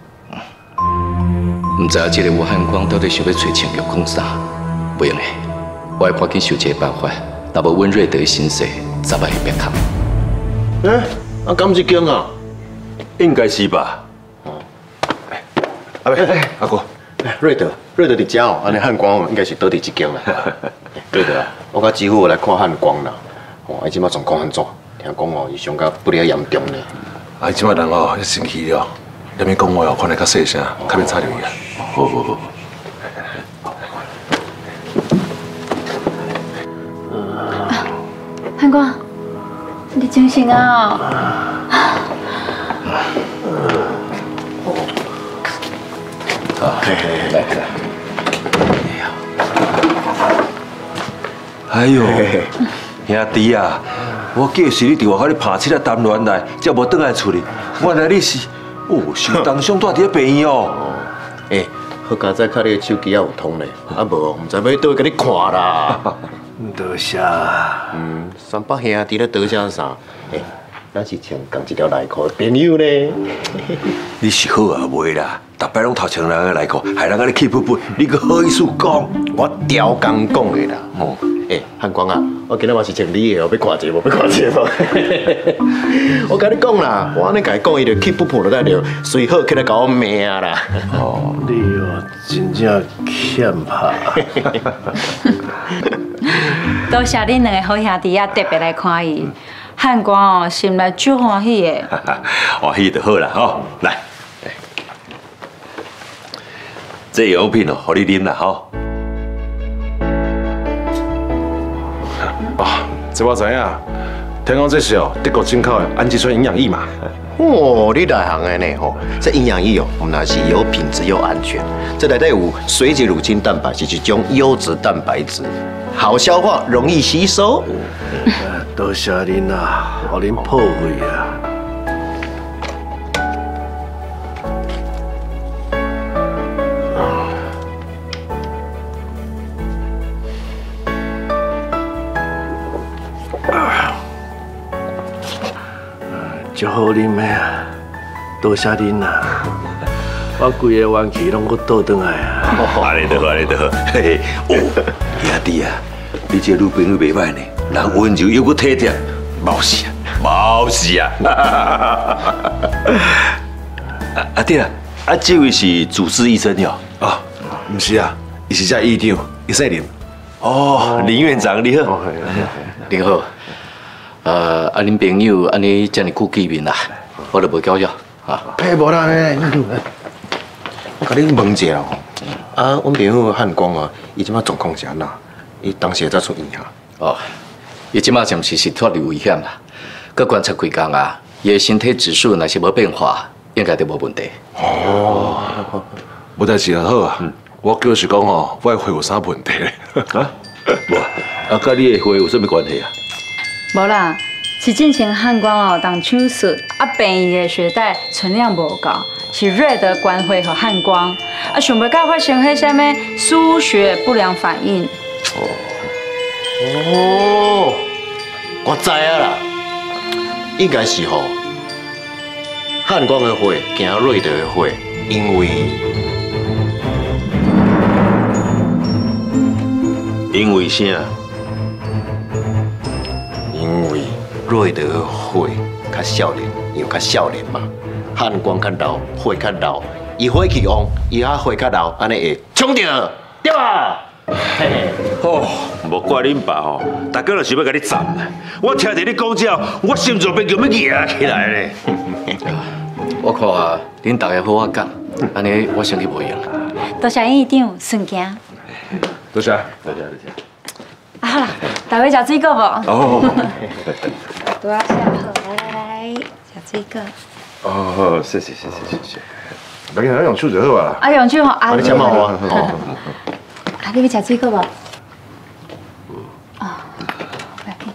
唔知影这个吴汉光到底想要找青玉讲啥？不用的，我要赶紧想一个办法，若无阮瑞德的身世，早晚会变空。 哎，啊，敢是惊啊？ 应该是吧。哦， 阿伯，阿哥，瑞德，瑞德伫遮哦，安尼汉光应该是倒伫一间啦。瑞德啊，我甲师傅来看汉光啦。哦，伊即马状况安怎？听讲哦，伊伤甲不了严重呢。 啊，即马人哦，一生气了，连面讲话哦，看来较细声，较免吵着伊啊。 好好好。 汉光，你精神啊！ 啊，嘿嘿，来来。哎呦，兄弟啊，我记是你伫外口咧拍七个谈恋来，才无转来厝里。原来你是哦，是当上住伫咧病院哦。 哎，好佳哉，看你的手机也有通咧，啊无，唔知要倒去甲你看啦。 多谢。 嗯，三百兄弟咧多谢啥？哎，咱是穿共一条内裤的朋友呢。 你是好啊，袂啦，逐摆拢头穿人的内裤，害人家咧气不不，你个好意思讲？ 我雕工讲的啦，吼。哎，汉光啊，我今日嘛是穿你的哦，要看者无？要看者无？我甲你讲啦，我安尼甲伊讲，伊就气不不就得了，随好起来甲我骂啦。 哦，你哦真正欠拍。 多谢恁两个好兄弟啊，特别来看伊。汉光哦，心内足欢喜的。 欢喜就好啦，吼，来，这药品哦，互你啉啦，吼。 啊，这我知影，听讲这是哦德国进口的氨基酸营养液嘛。 哦，你内行的呢吼，这营养液哦，唔那是有品质又安全，这内底有水解乳清蛋白，是一种优质蛋白质，好消化，容易吸收。 多谢恁啊，互恁破费啊。足好啉的啊，多谢恁啊！我规个元气拢搁倒转来啊！ 安尼就好，安尼就好。嘿嘿，哦，兄弟啊，你这女朋友袂歹呢，人温柔又搁体贴，冇事啊，冇事啊！啊啊对啦，啊这位是主治医生哟。 啊，唔是啊，伊是只医长，伊姓林。 哦，林院长你好。 你好。呃，啊，恁朋友安尼遮尔久见面啦，我就无叫了啊。 哎，无啦，来来，我甲你问一下哦。啊，阮朋友汉光啊，伊即马状况是安那？伊当时才出院啊？ 哦，伊即马暂时是脱离危险啦，佮观察几工啊，伊的身体指数若是无变化，应该就无问题。 哦，无代志就好啊。我就是讲哦，我的肺有啥问题咧？ 啊？无啊，啊，甲你的肺有啥物关系啊？ 无啦，是进前汉光哦，动手术啊，病伊的血袋存量无够，是瑞德关会和汉光啊，想袂到发生迄啥物输血不良反应。 哦，哦，我知啊啦，应该是吼汉光的血惊瑞德的血，因为因为啥？ 因为瑞德的血较少年，又较少年嘛，汉光较老，血较老，伊火气旺，伊遐血较老，安尼会冲着，对吧？ 哦，无怪恁爸吼，大家就想要甲你斩啦。我听着你讲之后，我心脏变叫要压起来咧。 我看啊，恁大家好好讲，安尼我先去无用。 多谢院长顺行。 多谢， 多谢，多谢。 啊好啦，大家食水果无？ 哦。 多谢好，来来来，食水果。 哦，谢谢谢谢谢谢。 来给咱用手就好啊。 啊，用手吼，啊， 你吃毛啊？ 啊，你要食水果无？哦，不要紧。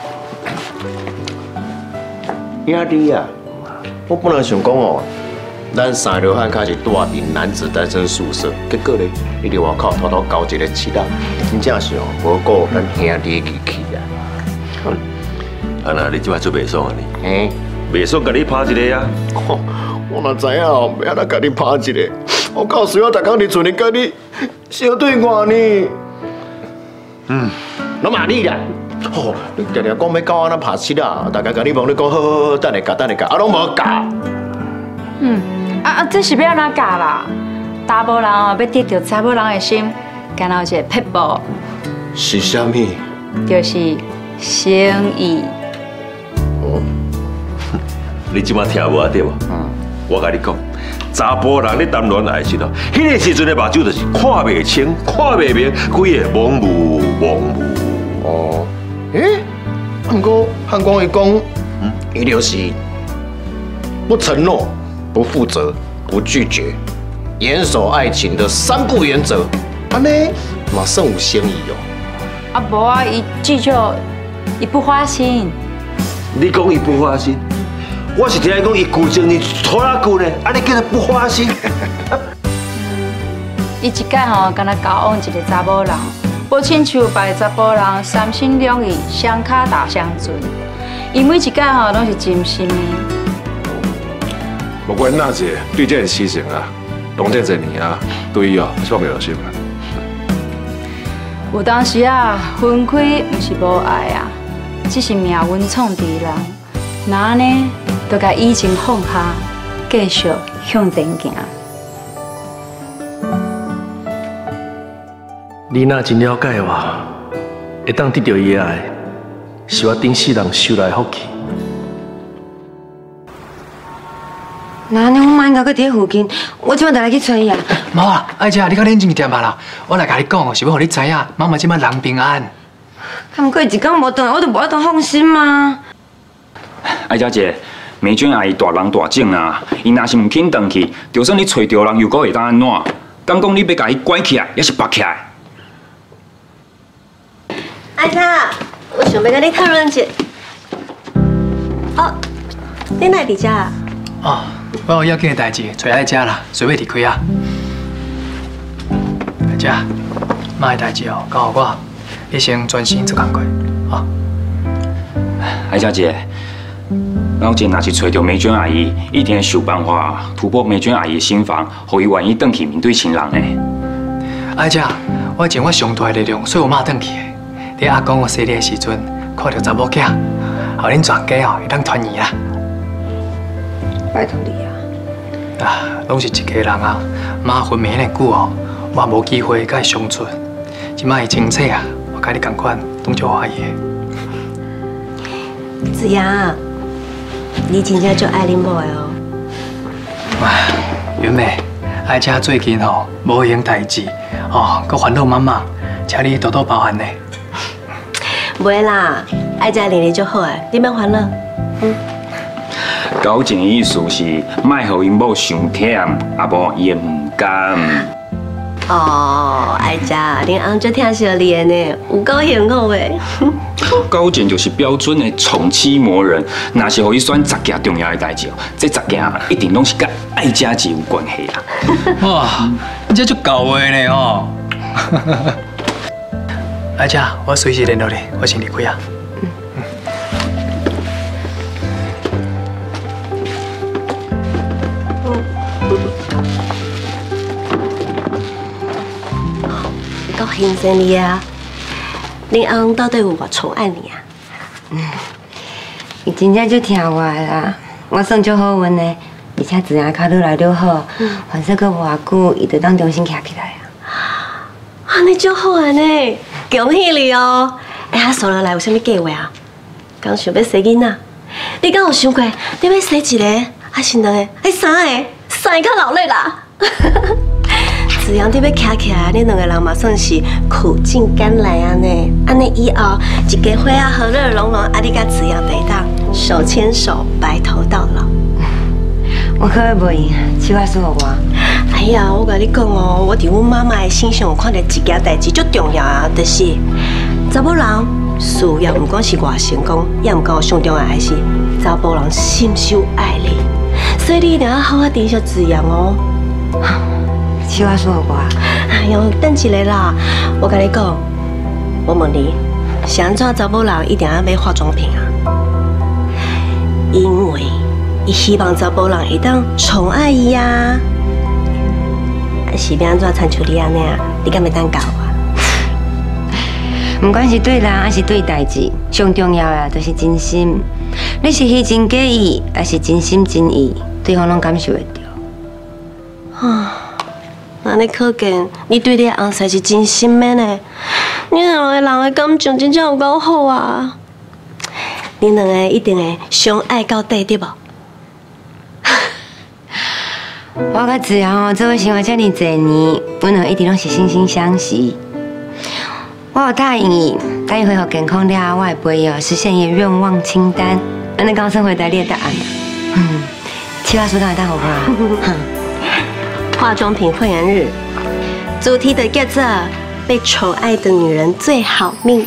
兄弟啊，我本来想讲哦， 咱三流汉开始住伫男子单身宿舍，结果呢，你伫外口偷偷交一个七仔，真正是哦，无顾咱兄弟义气啊。 啊那你即摆做袂爽啊你？ 嘿， 袂爽，甲你拍一个啊！ 我哪知影哦，要安怎甲你拍一个？我到时我逐工伫厝里甲你相对外呢。嗯，老妈你啦，吼，你常常讲要教安怎拍七啊，大家甲你问你讲好好好，等下教，等下教，啊拢无教。 嗯，啊啊，这是要安怎教啦？查甫人哦，要得到查某人的心，敢若有一个撇步， 是啥物？ 就是诚意。 哦， 你即马听无啊？对无？嗯，我甲你讲，查甫人咧谈恋爱时咯，迄个时阵的目睭就是看袂清、看袂明，规个模糊模糊。 哦，诶，不过汉光伊讲，嗯，伊就是不承诺、不负责、不拒绝，严守爱情的三不原则，安尼嘛算有诚意哦。 啊，无啊，伊拒绝，伊不花心。 你讲伊不花心，我是听伊讲伊旧情呢拖拉久呢，安尼叫做不花心。 伊一届吼，敢若交往一个查某人，无亲像别个查甫人三心两意，双脚踏双船。伊每一届吼拢是真心的。 不管哪一个对这件事情啊，拢这一年啊，对伊哦放袂落心啊。 有当时啊，分开毋是无爱啊，只是命运创治人。那安尼，就甲以前放下，继续向前行。 你若真了解我，会当得到伊的爱，是我顶世人修来的福气。 那你我妈应该搁伫附近，我即摆就来去找伊啊。 无啦，爱姐，你较冷静一点吧啦。我来甲你讲哦，是要互你知影，妈妈即摆人平安。 啊，毋过一天无回来，我就无法度放心嘛。 爱姐姐，美娟阿姨大人大种啊，伊若是唔肯回去，就算你找着人，又搁会当安怎？敢讲你要甲伊关起来，还是绑起来？ 爱姐，我想要甲你讨论一下。哦，你哪伫遮啊？ 哦，我有要紧的代志，找爱姐啦，随便离开啊。爱姐，妈的代志哦，交互我，你先专心做工课，好。 爱姐姐，老姐若是找到美娟阿姨，一定会想办法突破美娟阿姨的心防，互伊愿意回去面对亲人呢。 爱姐，我尽我上大的力量，所以我妈回去的。伫阿公我生日的时阵，看到查某囝，互恁全家哦会当团圆啦。 拜托你啊！ 啊，拢是一家人啊，妈昏迷那久哦，我无机会甲伊相处。即摆伊清醒啊，我甲你同款，拢足欢喜的。 子阳，你真正足爱恁某的哦。 哇，云妹，爱姐最近吼无闲代志，哦，佮烦恼妈妈，请你多多包涵呢。 袂啦，爱姐人哩足好诶，你免烦恼。嗯。 交情的意思是，莫互因某伤忝，也无伊会唔甘。 哦，爱姐，恁翁足疼惜你的呢，有够幸福的。 交情就是标准的宠妻魔人，若是互伊选十件重要的代志，这十件一定拢是甲爱家己有关系啦。 哇，你这足够的呢哦。爱姐，我随时联络你，我先离开啊。 够欣赏你啊！恁翁到底有偌宠爱你啊？嗯，伊真正就疼我啦，我算足好运的，而且自然较愈来愈好，反正阁无偌久，伊就当重新徛起来啊！啊，你足好个呢，恭喜你哦！哎呀，所落来有啥物计划啊？刚想要生囡仔，你敢有想过你要生一个，还是两个，还三个？三个较老累啦！子阳，你要徛起来，你两个人嘛算是苦尽甘来啊呢。安尼以后，一家伙啊和乐融融，啊你甲子阳地当手牵手，白头到老。我可会袂用，计划书互我。哎呀，我甲你讲哦，我伫阮妈妈的身上有看到一件代志足重要啊，就是查某人事业唔管是偌成功，也唔讲上重要的是查甫人深深爱你。 所以你一定要好好珍惜资源哦。 计划说我啊， 哎呦，等一下啦，我跟你讲，我问你，是安怎查某人一定要买化妆品啊？因为伊希望查某人会当宠爱伊呀。是要安怎亲像你安尼啊？你敢会当教啊？ 不管是对人还是对代志，上重要的就是真心。你是虚情假意，还是真心真意，对方拢感受会到。 啊。那你可见，你对你的翁婿是真心的呢。你两个人的感情真正有够好啊！你两个一定会相爱到底，对无？ 我甲子阳哦，做伙生活这么多年，阮两个一直拢是惺惺相惜。我有答应伊，等伊恢复健康了，我会陪伊哦实现伊的愿望清单。安尼高声回答你的答案。嗯，计划书当然答好不好？ 化妆品会员日，主题的叫做“被宠爱的女人最好命”。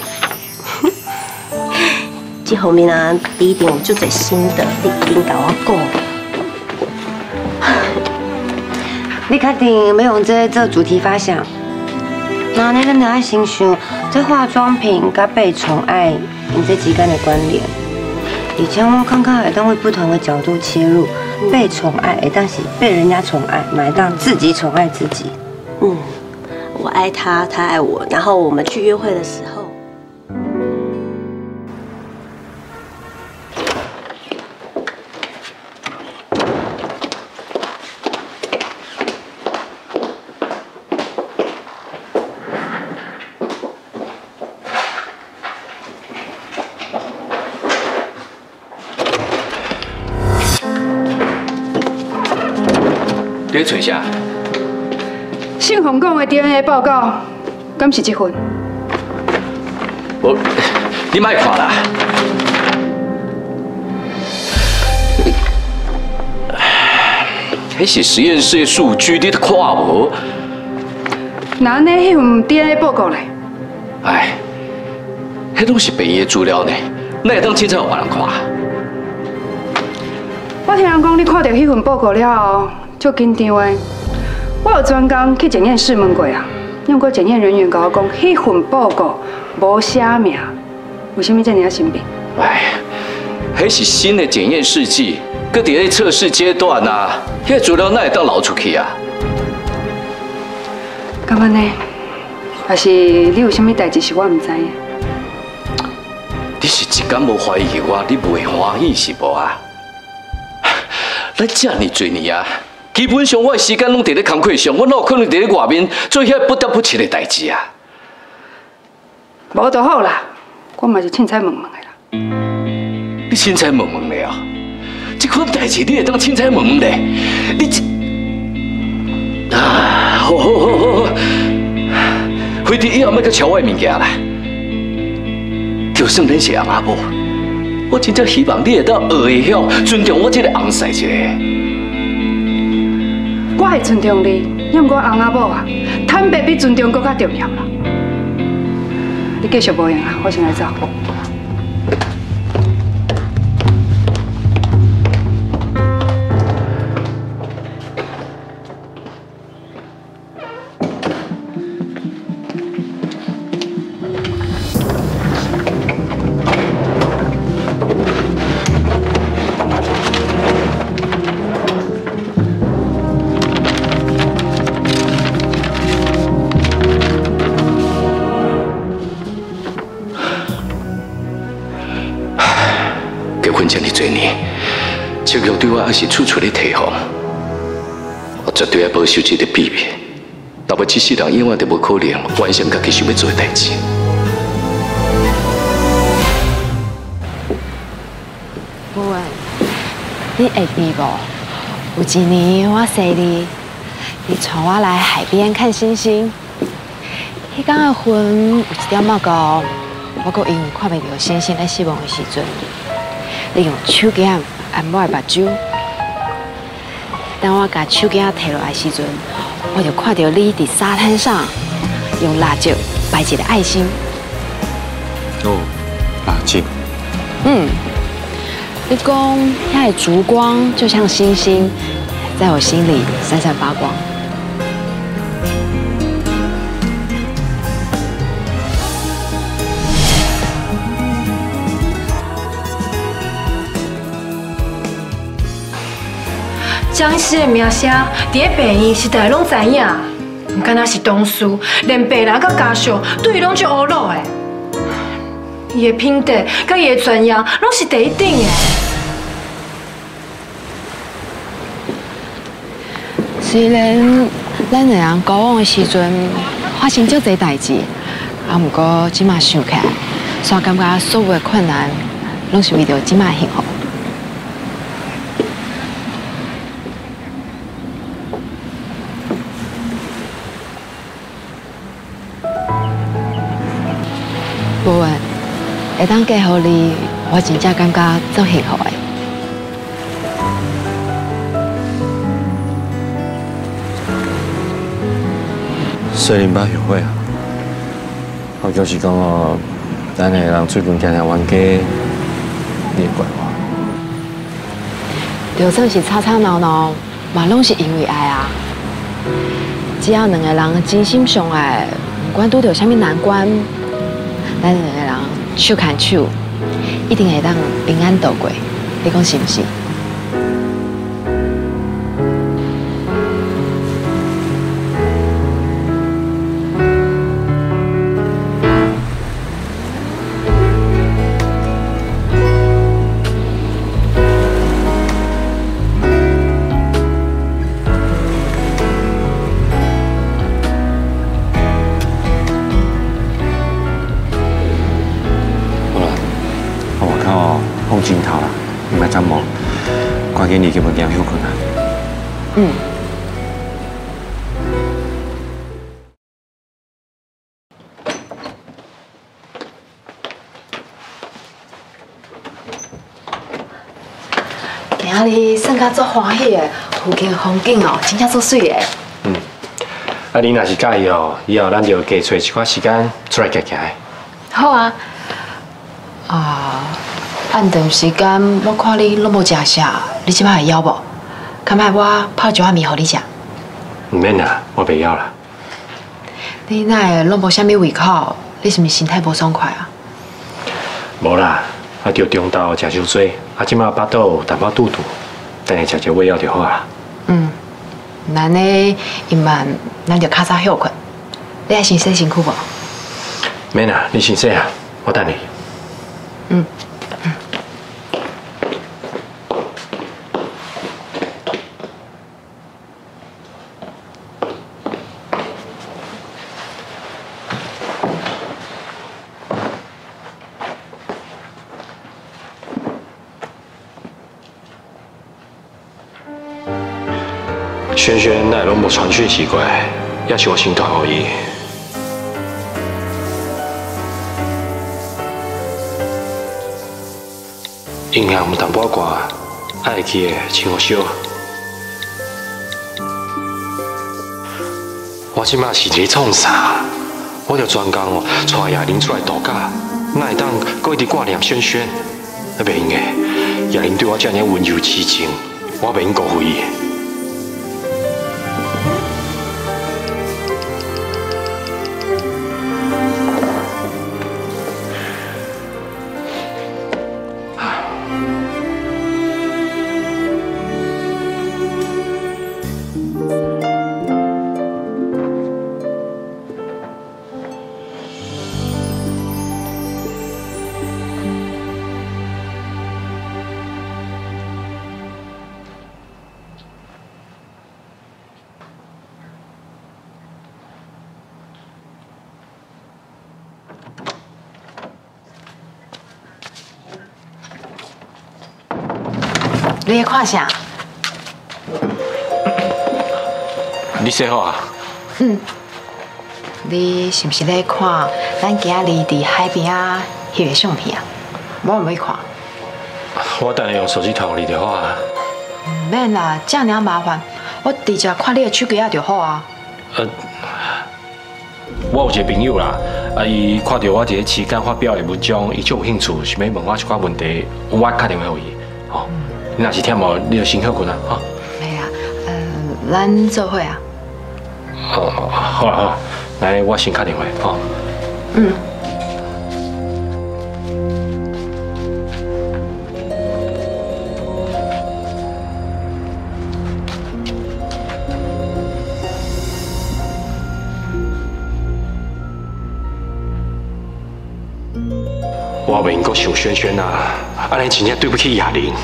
这后面啊，你一定有足侪心得，你一定甲我讲。 你确定要用这做主题发想？那你咱爱想想，这化妆品甲被宠爱，因这之间的关联。而且我看看会当为不同的角度切入。被宠爱，会当是被人家宠爱，买当自己宠爱自己。 嗯，我爱他，他爱我，然后我们去约会的时候， 你在找啥？ 姓洪讲的 D N A 报告，敢是这份？ 我，你莫看啦。迄是实验室的数据，你都看无？ 那呢？迄份 D N A 报告咧？ 哎，迄拢是病院的资料呢，哪会当凊彩互别人看？ 我听人讲，你看到迄份报告了后。足紧张的，我有专工去检验室问过啊，用过检验人员甲我讲，迄份报告无写名，为什么这么啊神秘？ 哎，迄是新的检验试剂，搁伫咧测试阶段啊，迄个资料哪会当流出去啊？ 咁安呢？还是你有啥物代志是我唔知的？ 你是一敢无怀疑我，你袂欢喜是无啊？咱遮尔侪年啊！基本上，我的时间拢伫咧工课上，我哪有可能伫咧外面做遐不得不切的代志啊？ 无就好啦，我嘛是凊彩问问的啦。 你凊彩问问的啊？这款代志你会当凊彩问问的？你这啊，好好好好好，回头以后莫搁超我的物件啦。就算恁是翁仔某，我真正希望你会当学会晓尊重我这个翁婿一个。 我会尊重你，因为我翁仔某啊，坦白比尊重更较重要啦。你继续无用啊，我先来走。 对我还是处处咧提防，我绝对要保守这个秘密。若不这世人永远就无可能完成家己想要做的代志。 不问，你会记无？有一年我生日，你带我来海边看星星。迄天的云有一点仔高，我阁因为看袂到星星在失望的时阵，你用手机按我的目睭。当我把手机摕落来时阵，我就看到你伫沙滩上用蜡烛摆一个爱心。 哦，蜡烛。 嗯， 你讲遐的烛光就像星星，在我心里闪闪发光。 江西的名声，伫咧病院是大家拢知影，唔敢若是同事，连病人甲家属对伊拢足恶落的。伊的品德甲伊的尊严，拢是第一等的。 虽然咱两人交往的时阵发生足侪代志，啊，不过即马想起来，煞感觉所有的困难，拢是为着即马幸福。无问，会当嫁互你，我真正感觉足幸福的。 虽然捌后悔啊，我就是讲哦，咱个人最近常常冤家，你会怪我？ 就算是吵吵闹闹，嘛拢是因为爱啊。只要两个人真心相爱，不管拄到啥物难关。咱两个人手牵手，一定会当平安度过。你讲是不是？ 镜头啦，唔该怎么？赶紧离去物件休困啊。 嗯。今日算甲足欢喜的，附近风景哦，真正足水的。 嗯。啊，你若是介意哦，以后咱就加找一寡时间出来行行。 好啊。啊。按段时间，我看你拢无食啥，你即摆会枵无？敢歹我泡一碗面互你食？ 唔免啦，我袂枵啦。 你哪会拢无啥物胃口？你是毋是身体无爽快啊？ 无啦，啊，着中昼食伤多，啊，即摆巴肚有淡薄肚肚，等下食一胃药就好啊。 嗯，咱呢，夜晚咱就较早休困。你爱先洗身躯无？ 免啦，你先洗啊，我等你。 嗯。 轩轩那拢无传讯息过来，也是我先传予伊。音乐有淡薄歌，爱去的请我小。我即马是伫创啥？我着专工哦，带亚玲出来度假，哪会当搁一直挂念轩轩？啊，袂用诶，亚玲对我遮尔温柔痴情，我袂用辜负伊。 你在看啥？ 你洗好啊？ 嗯。你是不是在看咱今日伫海边啊翕的相片啊？我唔要看。 我等下用手机传你就好啊。 唔免啦，这样麻烦，我直接看你的手机啊就好啊。 呃，我有一个朋友啦，啊，伊看到我一个期间发表的文章，伊就有兴趣，想要问我一寡问题，我打电话给伊。 哦，你若是忝哦，你就先休困啊，哈。 没啊，呃，咱做伙啊。 哦，好啊好啊，来，我先打电话，哦。 嗯。 我袂用阁想萱萱啊，安尼真正对不起雅玲。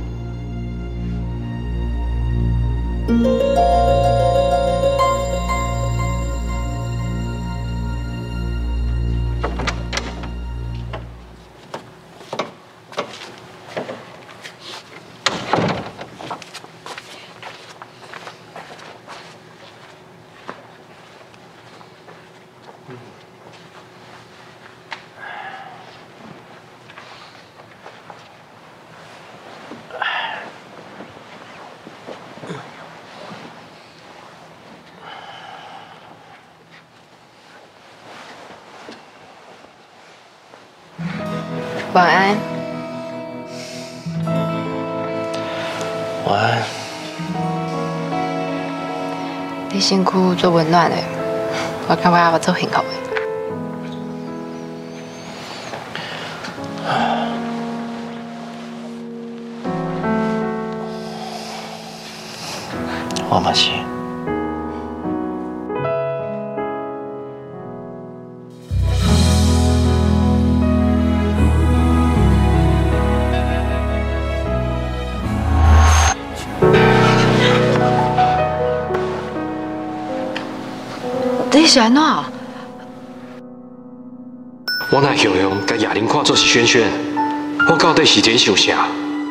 晚安。 晚安。 你身躯做温暖的，我感觉我做幸福的。 我嘛是。 你是安怎？ 我那雄雄甲亚玲看作是萱萱，我到底是在想啥？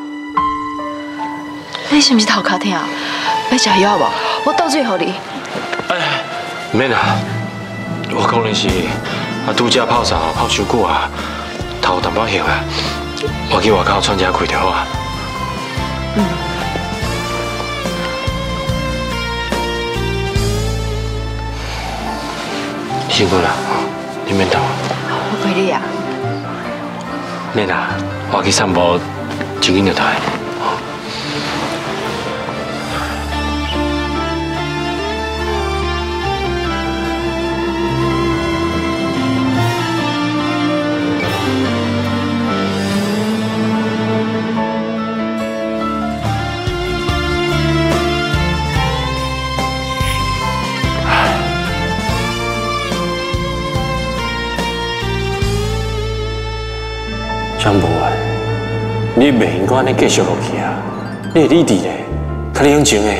你是不是头壳痛？要吃药无？我倒水给你。 哎，免啦，我可能是啊拄则泡澡泡伤久啊，头淡薄晕啊，我去外口喘一下气就好啊。 嗯。 辛苦了，你免动。 我陪你啊。 免啦，我去散步，一日就到。张无啊，你袂应该安尼继续落去啊！你是理智的，较冷静的。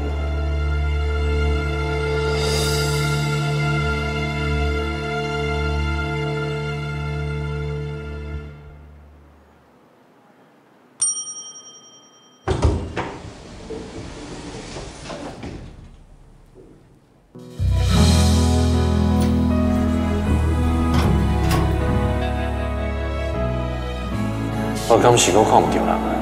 我敢是讲看唔到人啊！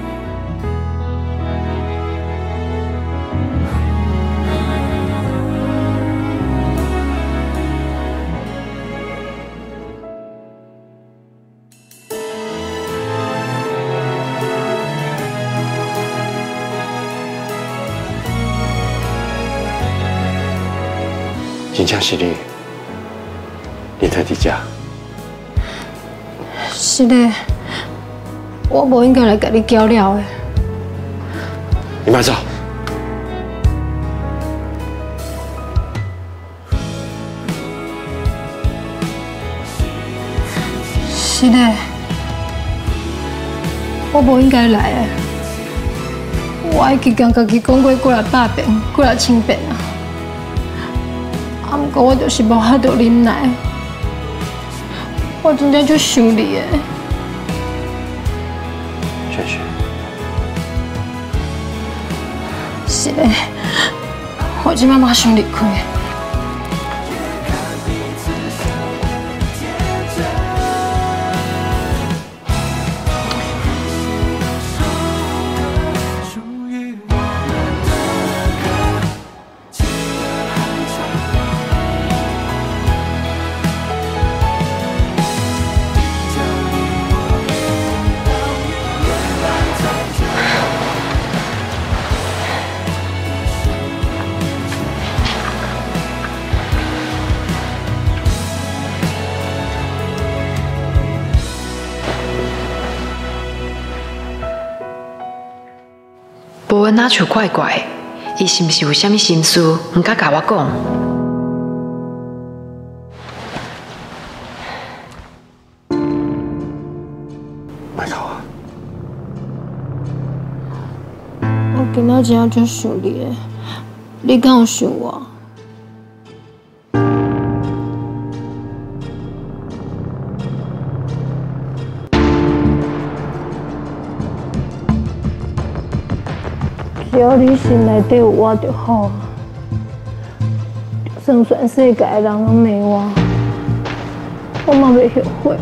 真正是你，你在伫遮。 是的。我无应该来甲你较了的。 你慢走。 是的，我无应该来的。我已经甲家己讲过几啊百遍、几啊千遍啊。啊，不过我就是无法度忍耐。我真正就想你的。 萱萱， 是的，我即摆马上离开。 文哪像怪怪，伊是毋是有啥物心思，毋敢甲我讲？ 麦考啊！ 我今仔真正想你的，你敢有想我？只要你心内底有我就好，就算全世界的人拢骂我，我嘛袂后悔。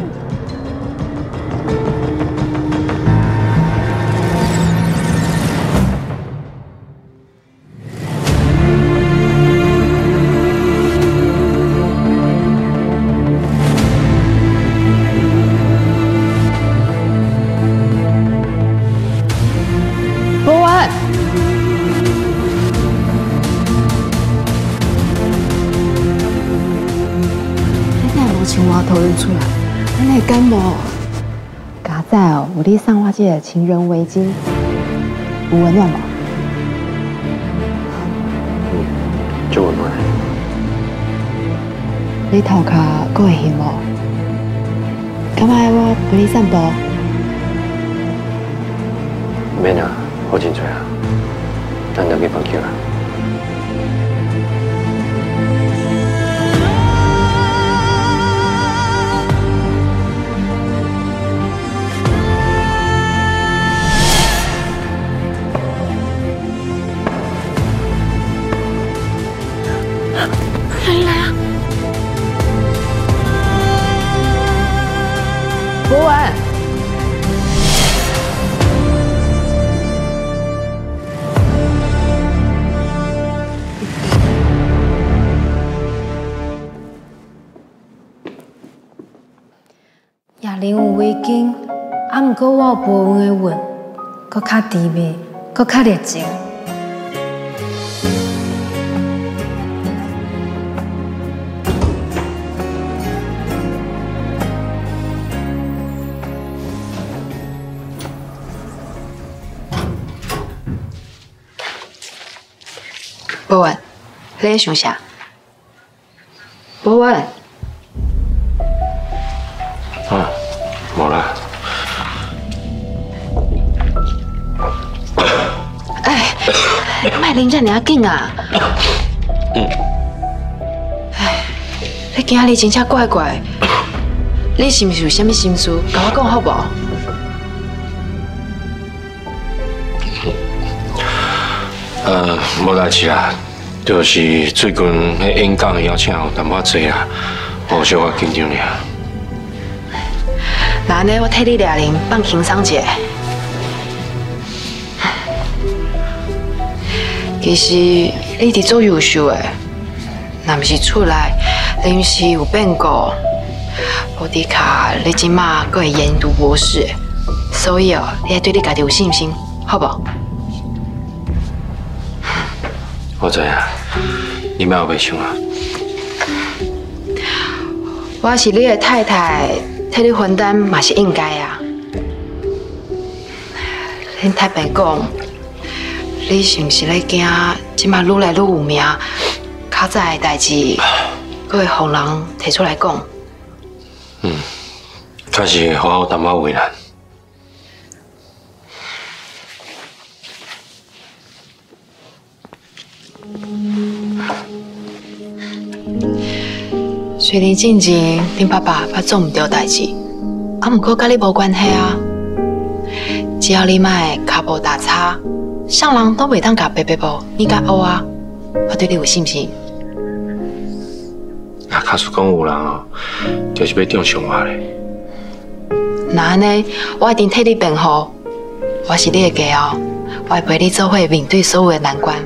博文。青蛙头认出来，咱会感冒。家仔哦，有你送我这个情人围巾，有温暖无？ 嗯，足温暖。 你头壳还会晕无？敢爱我陪你散步？ 免啊，好真多啊，咱就去房间啦。 来啊！ 博文， 叶玲有围巾，啊，毋过我有博文的吻，搁较甜蜜，搁较热情。 博文，你在想啥？博文， 啊，无啦。 哎，莫啉遮尔紧啊！ 嗯。 哎，你今日真正怪怪，你是毋是有啥物心思？甲我讲好无？ 呃，无代志啦，就是最近迄演讲的邀请有淡薄仔济啊，我小可紧张尔。 那安尼，我替你俩人放轻松者。其实你伫做优秀的，若毋是厝内临时有变故，无伫卡你即马阁会研读博士，所以哦，你要对你家己有信心，好无？ 我知影，你莫有袂想啊。 我是你的太太，替你分担嘛是应该啊。恁太白讲，你是毋是咧惊，即马愈来愈有名，较早的代志，佫会互人提出来讲？ 嗯，确实互我淡薄为难。 虽然之前恁爸爸捌做毋对代志，啊，毋过甲你无关系啊。只要你莫骹步踏差，啥人都袂当甲白白步，你甲学啊，我对你有信心。 啊，假使讲有人哦，就是要中伤我咧。 那安尼，我一定替你辩护。我是你的家后，我会陪你做伙面对所有的难关。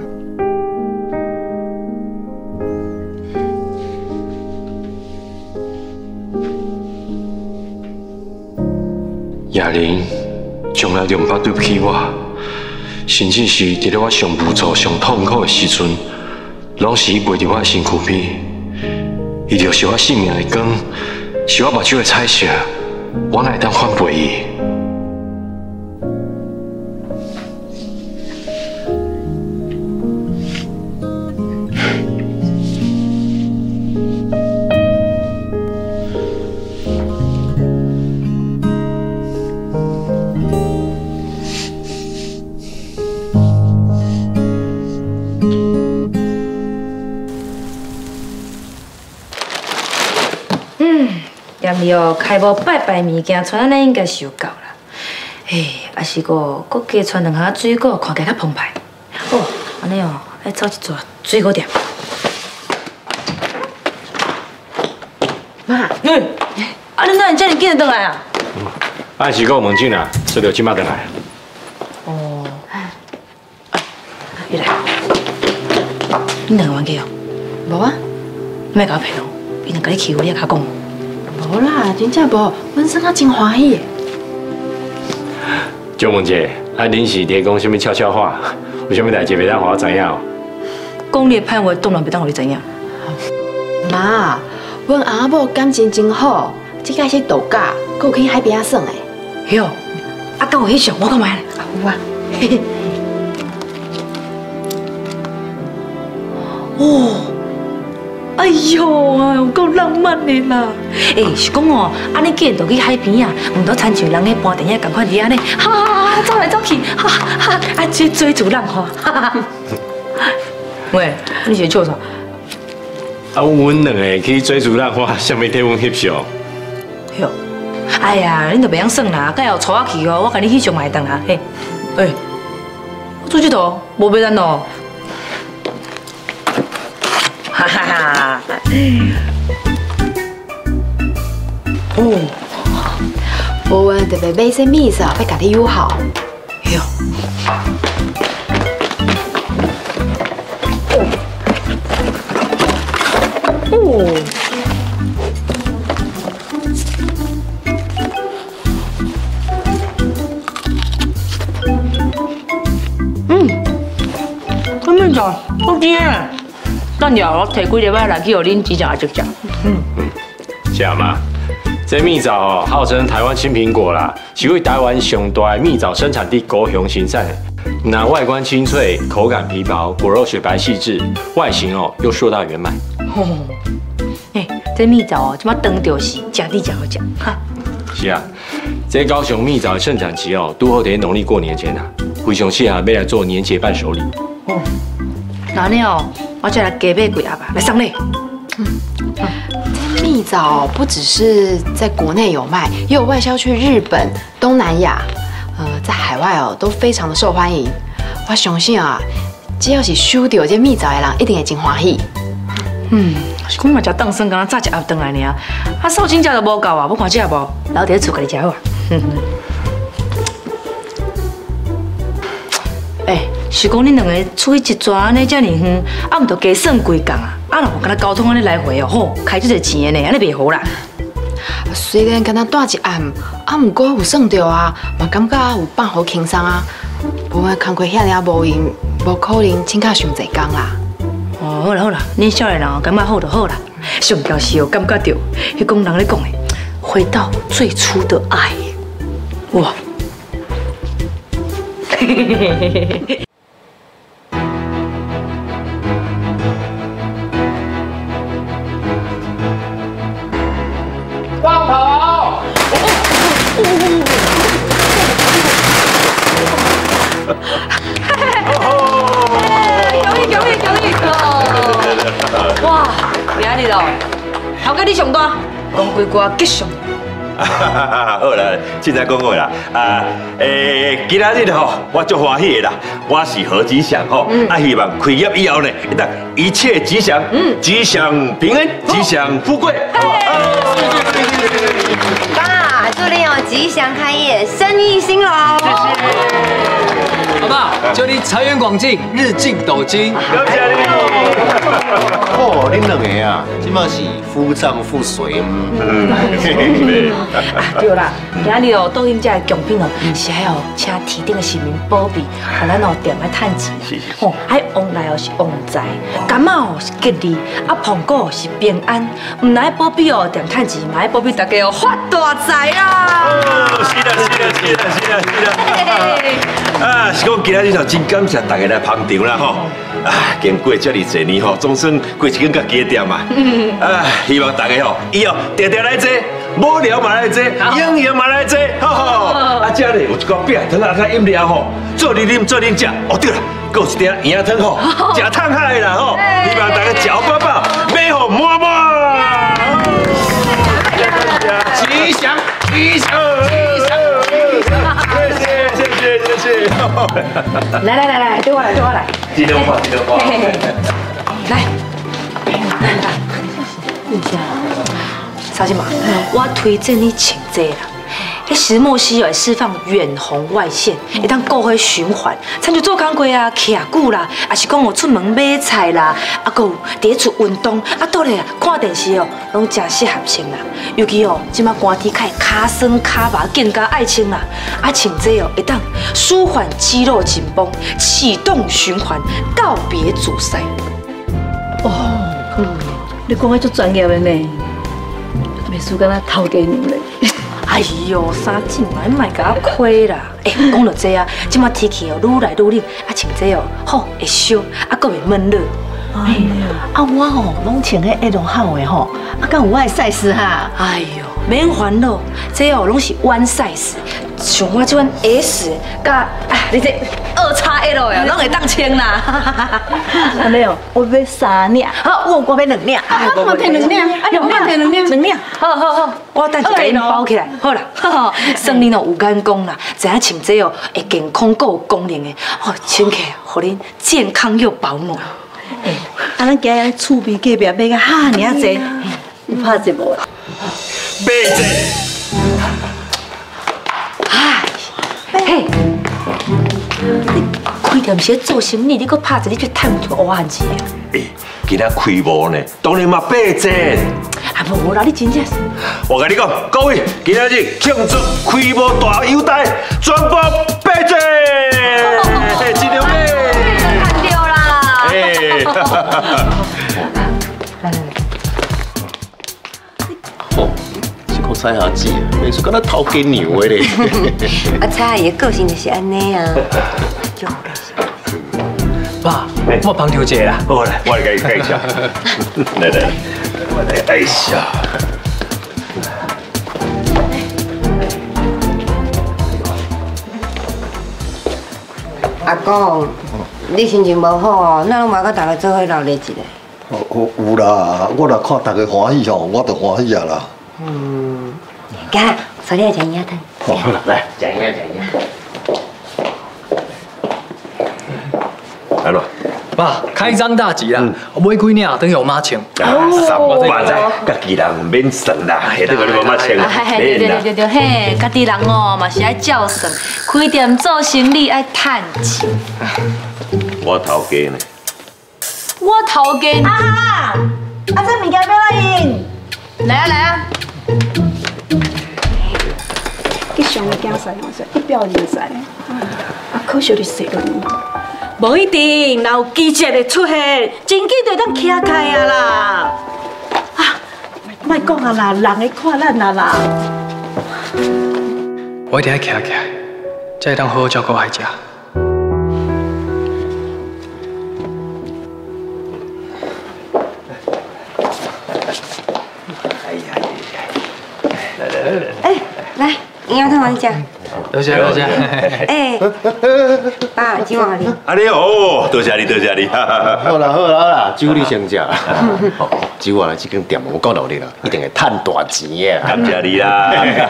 叶玲从来就毋捌对不起我，甚至是伫咧我上无助、上痛苦的时阵，拢是伊陪伫我的身躯边。伊就是我生命的光，是我目睭的彩色，我哪会当反背伊？ 踮哩哦，开无拜拜物件，穿安尼应该是有够啦。嘿，啊是个，搁加穿两下水果，看起来较澎湃。哦，安尼哦，来走一撮水果店。妈，嗯，啊你哪会遮尔紧就倒来啊？ 按时讲问进啦，所以就即马倒来。 哦，你来，你两个冤家哦？ 无啊， 莫甲我骗哦，伊若甲你欺负，你也甲讲。 无啦，真正无，阮生啊真欢喜的。 蒋文姐，啊，恁是伫讲什么悄悄话？有啥物代志袂当互我知影哦？ 讲你的歹话，当然袂当互你知影。 妈，阮阿某感情真好，即摆是度假，搁有去海边啊耍的。 哟，啊，敢有翕相？我看卖。 有啊。 哦，哎呦，哎呦，够浪漫的啦！哎，是讲哦，安尼既然就去海边啊，唔多亲像人咧搬电影共款伫安尼，哈哈哈，走来走去，哈哈，啊，这追逐浪花，哈哈哈。喂，你是笑啥？ 啊，阮两个去追逐浪花，啥物替阮翕相？ 哟，哎呀，恁就袂晓算啦，甲后带我去哦，我甲你翕相买当啦，嘿，哎，我做这图无买单哦。哈哈哈！ 哦，无阮特别买些米色，要甲你友好。 哟。哦。嗯，根本就好甜。等下我摕几粒仔来去互恁指甲食食。嗯嗯，是啊嘛。这蜜枣哦，号称台湾青苹果啦，是为台湾上大的蜜枣生产地高雄生产的。那外观清脆，口感皮薄，果肉雪白细致，外形哦又硕大圆满。 哦，哎，这蜜枣哦，即马当着是食滴食好食。哈。 是啊，这高雄蜜枣的盛产期哦，拄好在农历过年前啊，非常适合要来做年节伴手礼。 哦，那呢哦。我再来加买几盒吧，来送你。 嗯，这蜜枣不只是在国内有卖，也有外销去日本、东南亚，呃，在海外哦都非常的受欢迎。我相信啊，只要是收到这蜜枣的人，一定会真欢喜。 嗯，是讲嘛食当生，刚刚早一盒回来尔，啊，寿星食都无够啊，要看这无？留伫厝家己食好啊。哎。是讲恁两个出去一抓安尼遮尔远，啊，毋着加算几工啊？啊，若无敢若交通安尼来回哦，吼，开这个钱的呢，安尼袂好啦。 虽然敢若带一暗，啊，毋过有算着啊，嘛感觉有放好轻松啊。无阮工课遐尔无闲，无可能请假上侪工啦。 哦，好啦好啦，恁少年人感觉好就好啦。上吊是有感觉到，迄讲人咧讲的，回到最初的爱，哇！嘿嘿嘿嘿嘿。 放跑！ 恭喜恭喜恭喜！哇，今日哦，头家你上大，讲几句吉祥。 好啦，凊彩讲话啦。啊，诶，今仔日吼，我足欢喜的啦。我是何吉祥吼，啊，希望开业以后呢，一旦一切吉祥，吉祥平安，吉祥富贵。 爸，祝你哦吉祥开业，生意兴隆。谢谢。 好不好？祝你财源广进，日进斗金。 感谢你。 哦，恁两个啊，即马是夫唱妇随。嗯， 对啦，今日哦，抖音这的奖品哦，是还有请提定的市民保庇，互咱哦店来趁钱。哦，还旺来哦是旺财，感冒哦是吉利，啊碰果是平安。唔来保庇哦店趁钱，嘛来保庇大家哦发大财啦！ 哦，是啦是啦是啦是啦是啦。啊，是讲今仔日就真感谢大家来捧场啦吼。啊，经过这么多年吼，总算过一间家己的店嘛。啊，希望大家吼以后常常来坐，无聊嘛来坐，营业嘛来坐，吼吼。啊，这里有一个饼汤啊，甲饮料吼，做你啉做恁食。哦对了，还有一点营养汤吼，食烫海啦吼。希望大家食饱饱，买好满满。 医生，谢谢谢谢谢谢。 来来来来，对我来对我来。 记得话记得话。 来，来来，你家，小姐嘛，我推荐你请这啦。 迄石墨烯有释放远红外线，会当顾火循环，参像做工课啊、徛久啦，也是讲有出门买菜啦，啊，搁有伫厝运动，啊，倒来啊看电视哦，拢真适合穿啦。尤其哦，即马寒天开骹酸骹麻更加爱穿啦。啊，穿这哦会当舒缓肌肉紧绷，启动循环，告别阻塞。哦，嗯，你讲的足专业的呢，袂输敢若头家娘嘞。 哎呦，衫紧来，莫甲我亏啦！哎，讲到这啊，即马天气哦愈来愈冷，啊穿这哦好会烧，啊搁袂闷热。哎呀，啊我哦拢穿个一种好的吼，啊敢有我的 size 哈？哎呦，免烦恼，这哦拢是 one size， 像我这款 S， 甲啊你这二叉 L 呀，拢会当穿啦。安尼哦，我要三领，好，我我要两领。啊，我摕两领，啊两领摕两领，两领。好好好，我等下给你包起来。好啦，算你哦有眼光啦，知影穿这哦会健康够有功能的，哦穿起来互恁健康又保暖。哎，啊咱今日厝边隔壁买个哈尔济，有拍一无啦？ 买者。 哎，嘿。 你开店是做生意，你搁拍一，你去趁出乌汉钱啊？ 哎，今仔开无呢，当然嘛八折。 啊无啦，你真正是。 我跟你讲，各位，今仔日庆祝开无大优待，全部八折。一条买。看到啦。哎。 来来来。 哦，是讲蔡阿姊，袂是敢若头家娘的咧。 啊，蔡阿姨的个性就是安尼啊。 爸，我帮调姐啦。 好来，我来给你介绍。来来，我来，哎呀。 阿公，你心情无好哦，那拢嘛甲大家做伙闹热一下。 哦，有啦，我若看大家欢喜吼，我就欢喜啊啦。 嗯，干，昨天食鸭汤。 好了，来，讲一下，讲一下。 来了， 爸，开张大吉啦！我买几领等于我妈穿。 哦，我知，家己人免算啦，下底个你妈妈穿。 对对对对，嘿，家己人哦嘛是爱照算，开店做生意爱趁钱。 我头家呢？ 我头家。 啊哈，啊这物件要哪用？ 来啊来啊！ 你上个竞赛哦，是一表人才，啊可惜你死了。 无一定，若有机智的出现，真紧就当徛开啊啦！啊，莫讲啊啦，人会看咱啊啦。 我一定要徛起来，才会当好好照顾海家。 哎呀，来来来来， 哎，来，营养汤我吃。 多谢多谢。 哎，爸，今晚你。 安尼哦，多谢你，多谢你。 好啦好啦好啦，酒你先食。酒啊，这间店我讲道理啦，一定会赚大钱的。 感谢你啦。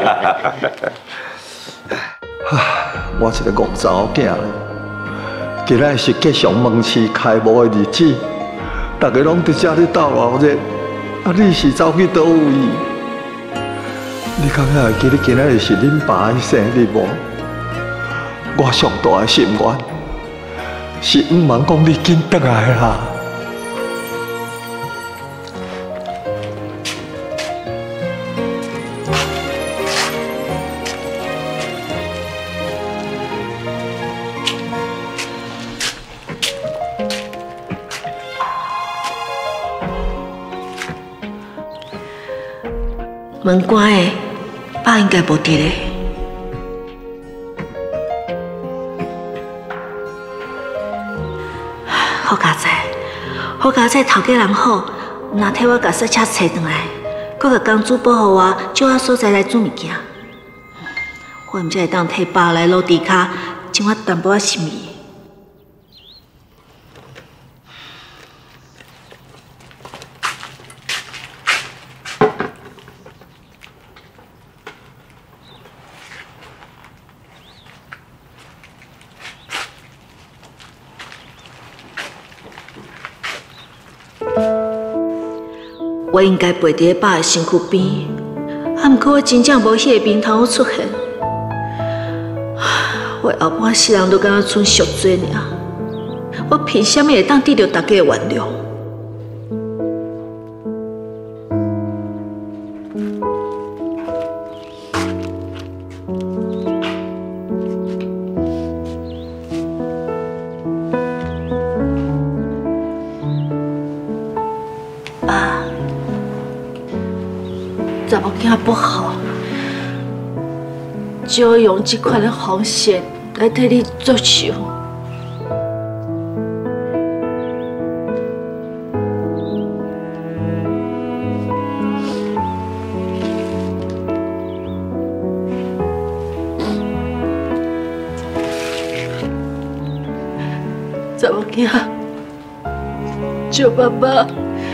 我一个五查某囝，今仔是吉祥门市开幕的日子，大家拢伫遮咧斗闹热，啊，你是走去倒位？ 你敢还会记得今仔是恁爸的生日无？我上大的心愿是毋茫讲你紧回来啦。 门关的。 爸应该无伫咧。好佳哉，好佳哉，头家人好，若替我甲说车找转来，搁甲公主保护我，叫我所在来煮物件。我毋才会当替爸来落地骹，尽我淡薄仔心意。 我应该陪伫爸的身躯边，啊，毋过我真正无迄个面头出现。我后半世人都敢若剩赎罪尔，我凭什么会当得到大家的原谅？爸，查某囝不好，就用这款的方式来替你作秀。查某囝，叫爸爸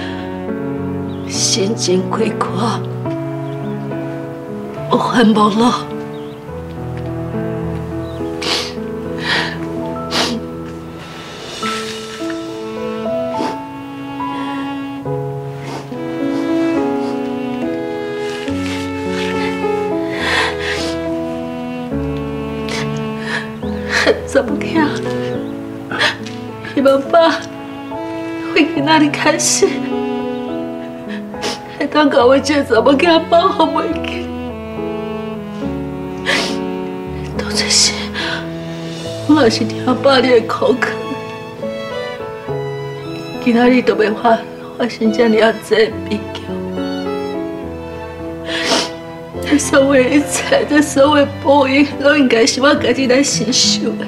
心情开阔，无烦无恼。查某囝，希望爸从今仔日开始，会当甲我这查某囝保护袂记。都这些，我若是听爸你的口渴，今仔日都袂发发生这尔啊济悲剧。这所有一切，这所有报应，都应该是我家己来承受的。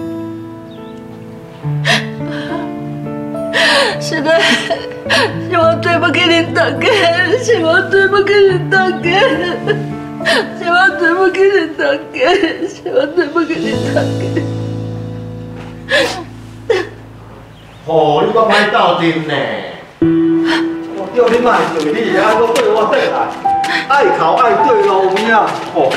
是的，是我对不起恁大家，是我对不起恁大家，是我对不起恁大家，是我对不起恁大家。 哦，你搁歹斗阵呢？ 我叫你莫对你，还搁对我转来，爱哭爱对路有影哦。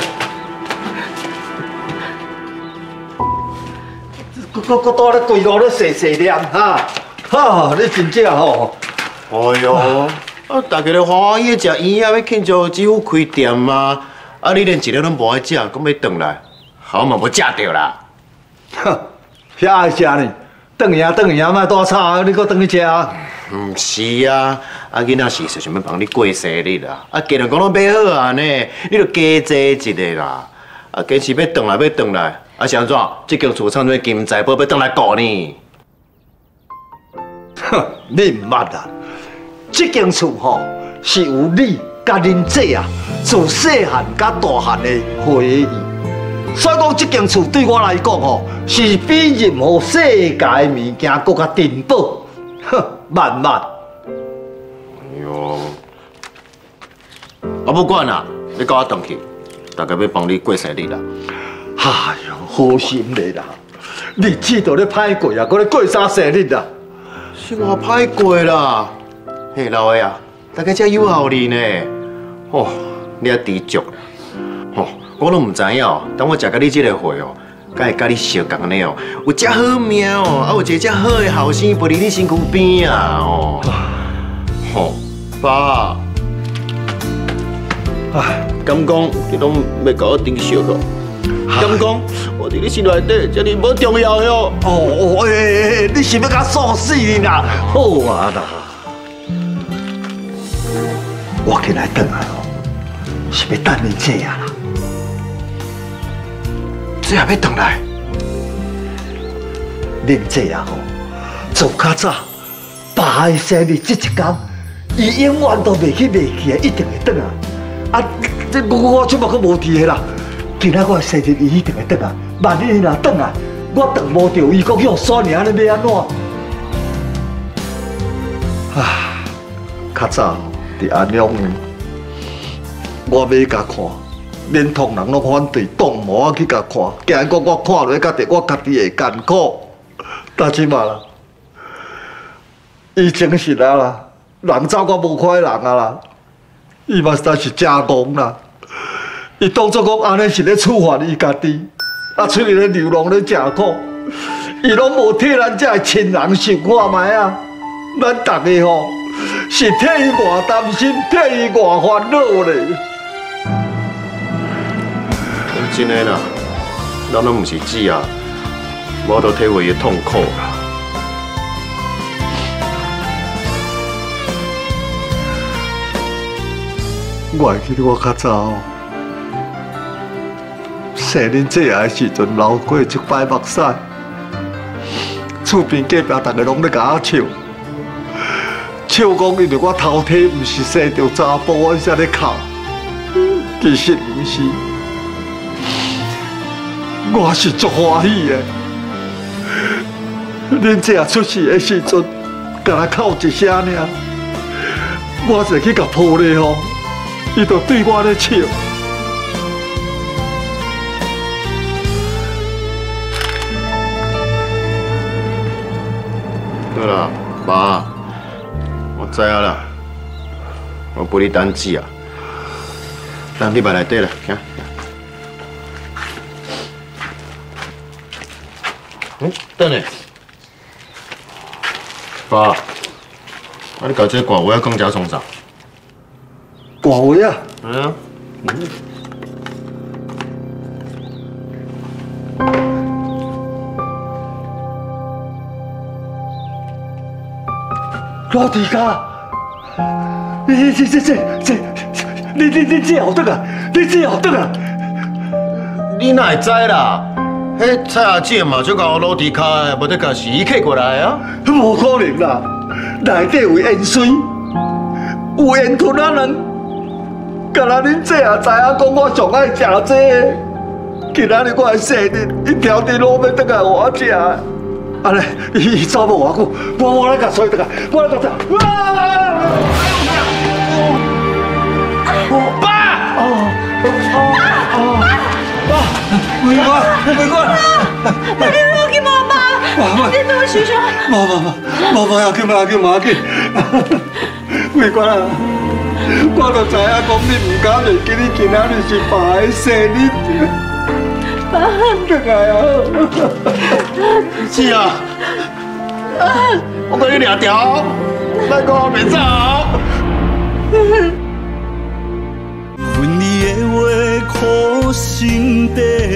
搁搁搁倒咧规路咧细细念哈。哈，你真正吼！ 哎呦，啊，大家都欢欢喜喜食圆啊，要庆祝姊夫开店嘛。啊，你连一个拢无爱食，讲要转来，好嘛无食着啦。 哼，遐爱食呢？转去啊，转去啊，莫大吵，你搁转去食？ 唔是啊，啊囡仔是是想要帮你过生日啦。啊，既然讲到买好啊呢，你就加坐一个啦。啊，坚持要转来要转来，啊是安怎？这间厝唱做金财宝要转来顾呢？ 哼，你唔捌啦！这间厝吼是有你甲恁姐啊，自细汉甲大汉的回忆。所以讲，这间厝对我来讲吼，是比任何世界的物件搁较珍宝。哼，慢慢。 哎呦，啊不管啦，你跟我回去，大家要帮你过生日啦。 哎呦，好心的啦！日子都咧歹过啊，搁咧过啥生日啊？ 是我歹过啦，嘿，老爷啊，大家遮友好你呢，哦，你也知足啦，哦，我都唔知影哦，等我食到你这个会哦，敢会甲你相共呢哦，有遮好命哦，啊有一个遮好的后生陪伫你身躯边啊，哦，吼，爸，唉，敢讲你拢要甲我珍惜哦？敢讲我伫你心内底遮尔无重要的哦？ 哦哦，诶，你是要甲锁死你啦？好啊啦，我起来转来哦，是要等你姐啊啦。 这也要转来？ 恁姐啊吼，从较早爸的生日这一天，伊永远都袂去袂去的，一定会转来。啊，这我我出目阁无伫的啦。今仔我的生日，伊一定会转来。万一伊若转来，我转无到伊，阁向山尔，安尼要安怎？啊，较早伫安阳呢，我要甲看，连同人拢反对，动魔去甲看，惊讲我看落甲着我家己会艰苦。但即嘛啦，伊真实啊啦，人走我无看的人啊啦，伊嘛实在是真戆啦。伊当作讲安尼是咧处罚伊家己，啊，出去咧流浪咧食苦，伊拢无替咱遮亲人想看卖啊！咱大家吼是替伊偌担心，替伊偌烦恼咧。 真的啦，咱拢唔是姊啊，无都体会伊痛苦啦。 我会记得我较早，生恁这下的时阵，流过一摆目屎，厝边隔壁大家拢咧甲我笑。笑讲因为我头体毋是生着查甫，我才咧哭。其实毋是，我是足欢喜的。恁这出世的时阵，甲我哭一声尔，我就去甲抱咧吼，伊就对我咧笑。 对啦，爸。我知影啦，我陪你等姊啊，等你埋内底啦，行。嗯，等下，爸，啊你搞这挂话讲遮创啥？ 挂话啊？ 哎呀，嗯。 老弟家，你这这这这，你你你这后得啊？你这后得啊？ 你哪会知啦？迄蔡阿姐嘛就搞老弟卡的，无得甲是伊客过来啊？ 无可能啦，内底有盐水，有盐吞仔卵。敢若恁这也知影讲我上爱食这，今仔日我的生日，一条直路要倒来我食。安尼，伊走无偌久，我我来甲吹倒来，我来甲吹。 爸！ 哦哦哦！爸！伟官，伟官！ 你落去妈妈，你怎么叔叔？ 无无无，无无要紧，无要紧，无要紧。伟官啊，我就知影讲你唔敢袂记你今仔日是爸的生日。爸，回来啊！ 是啊，我跟你掠条，莫讲我袂走。 阮你的话苦心地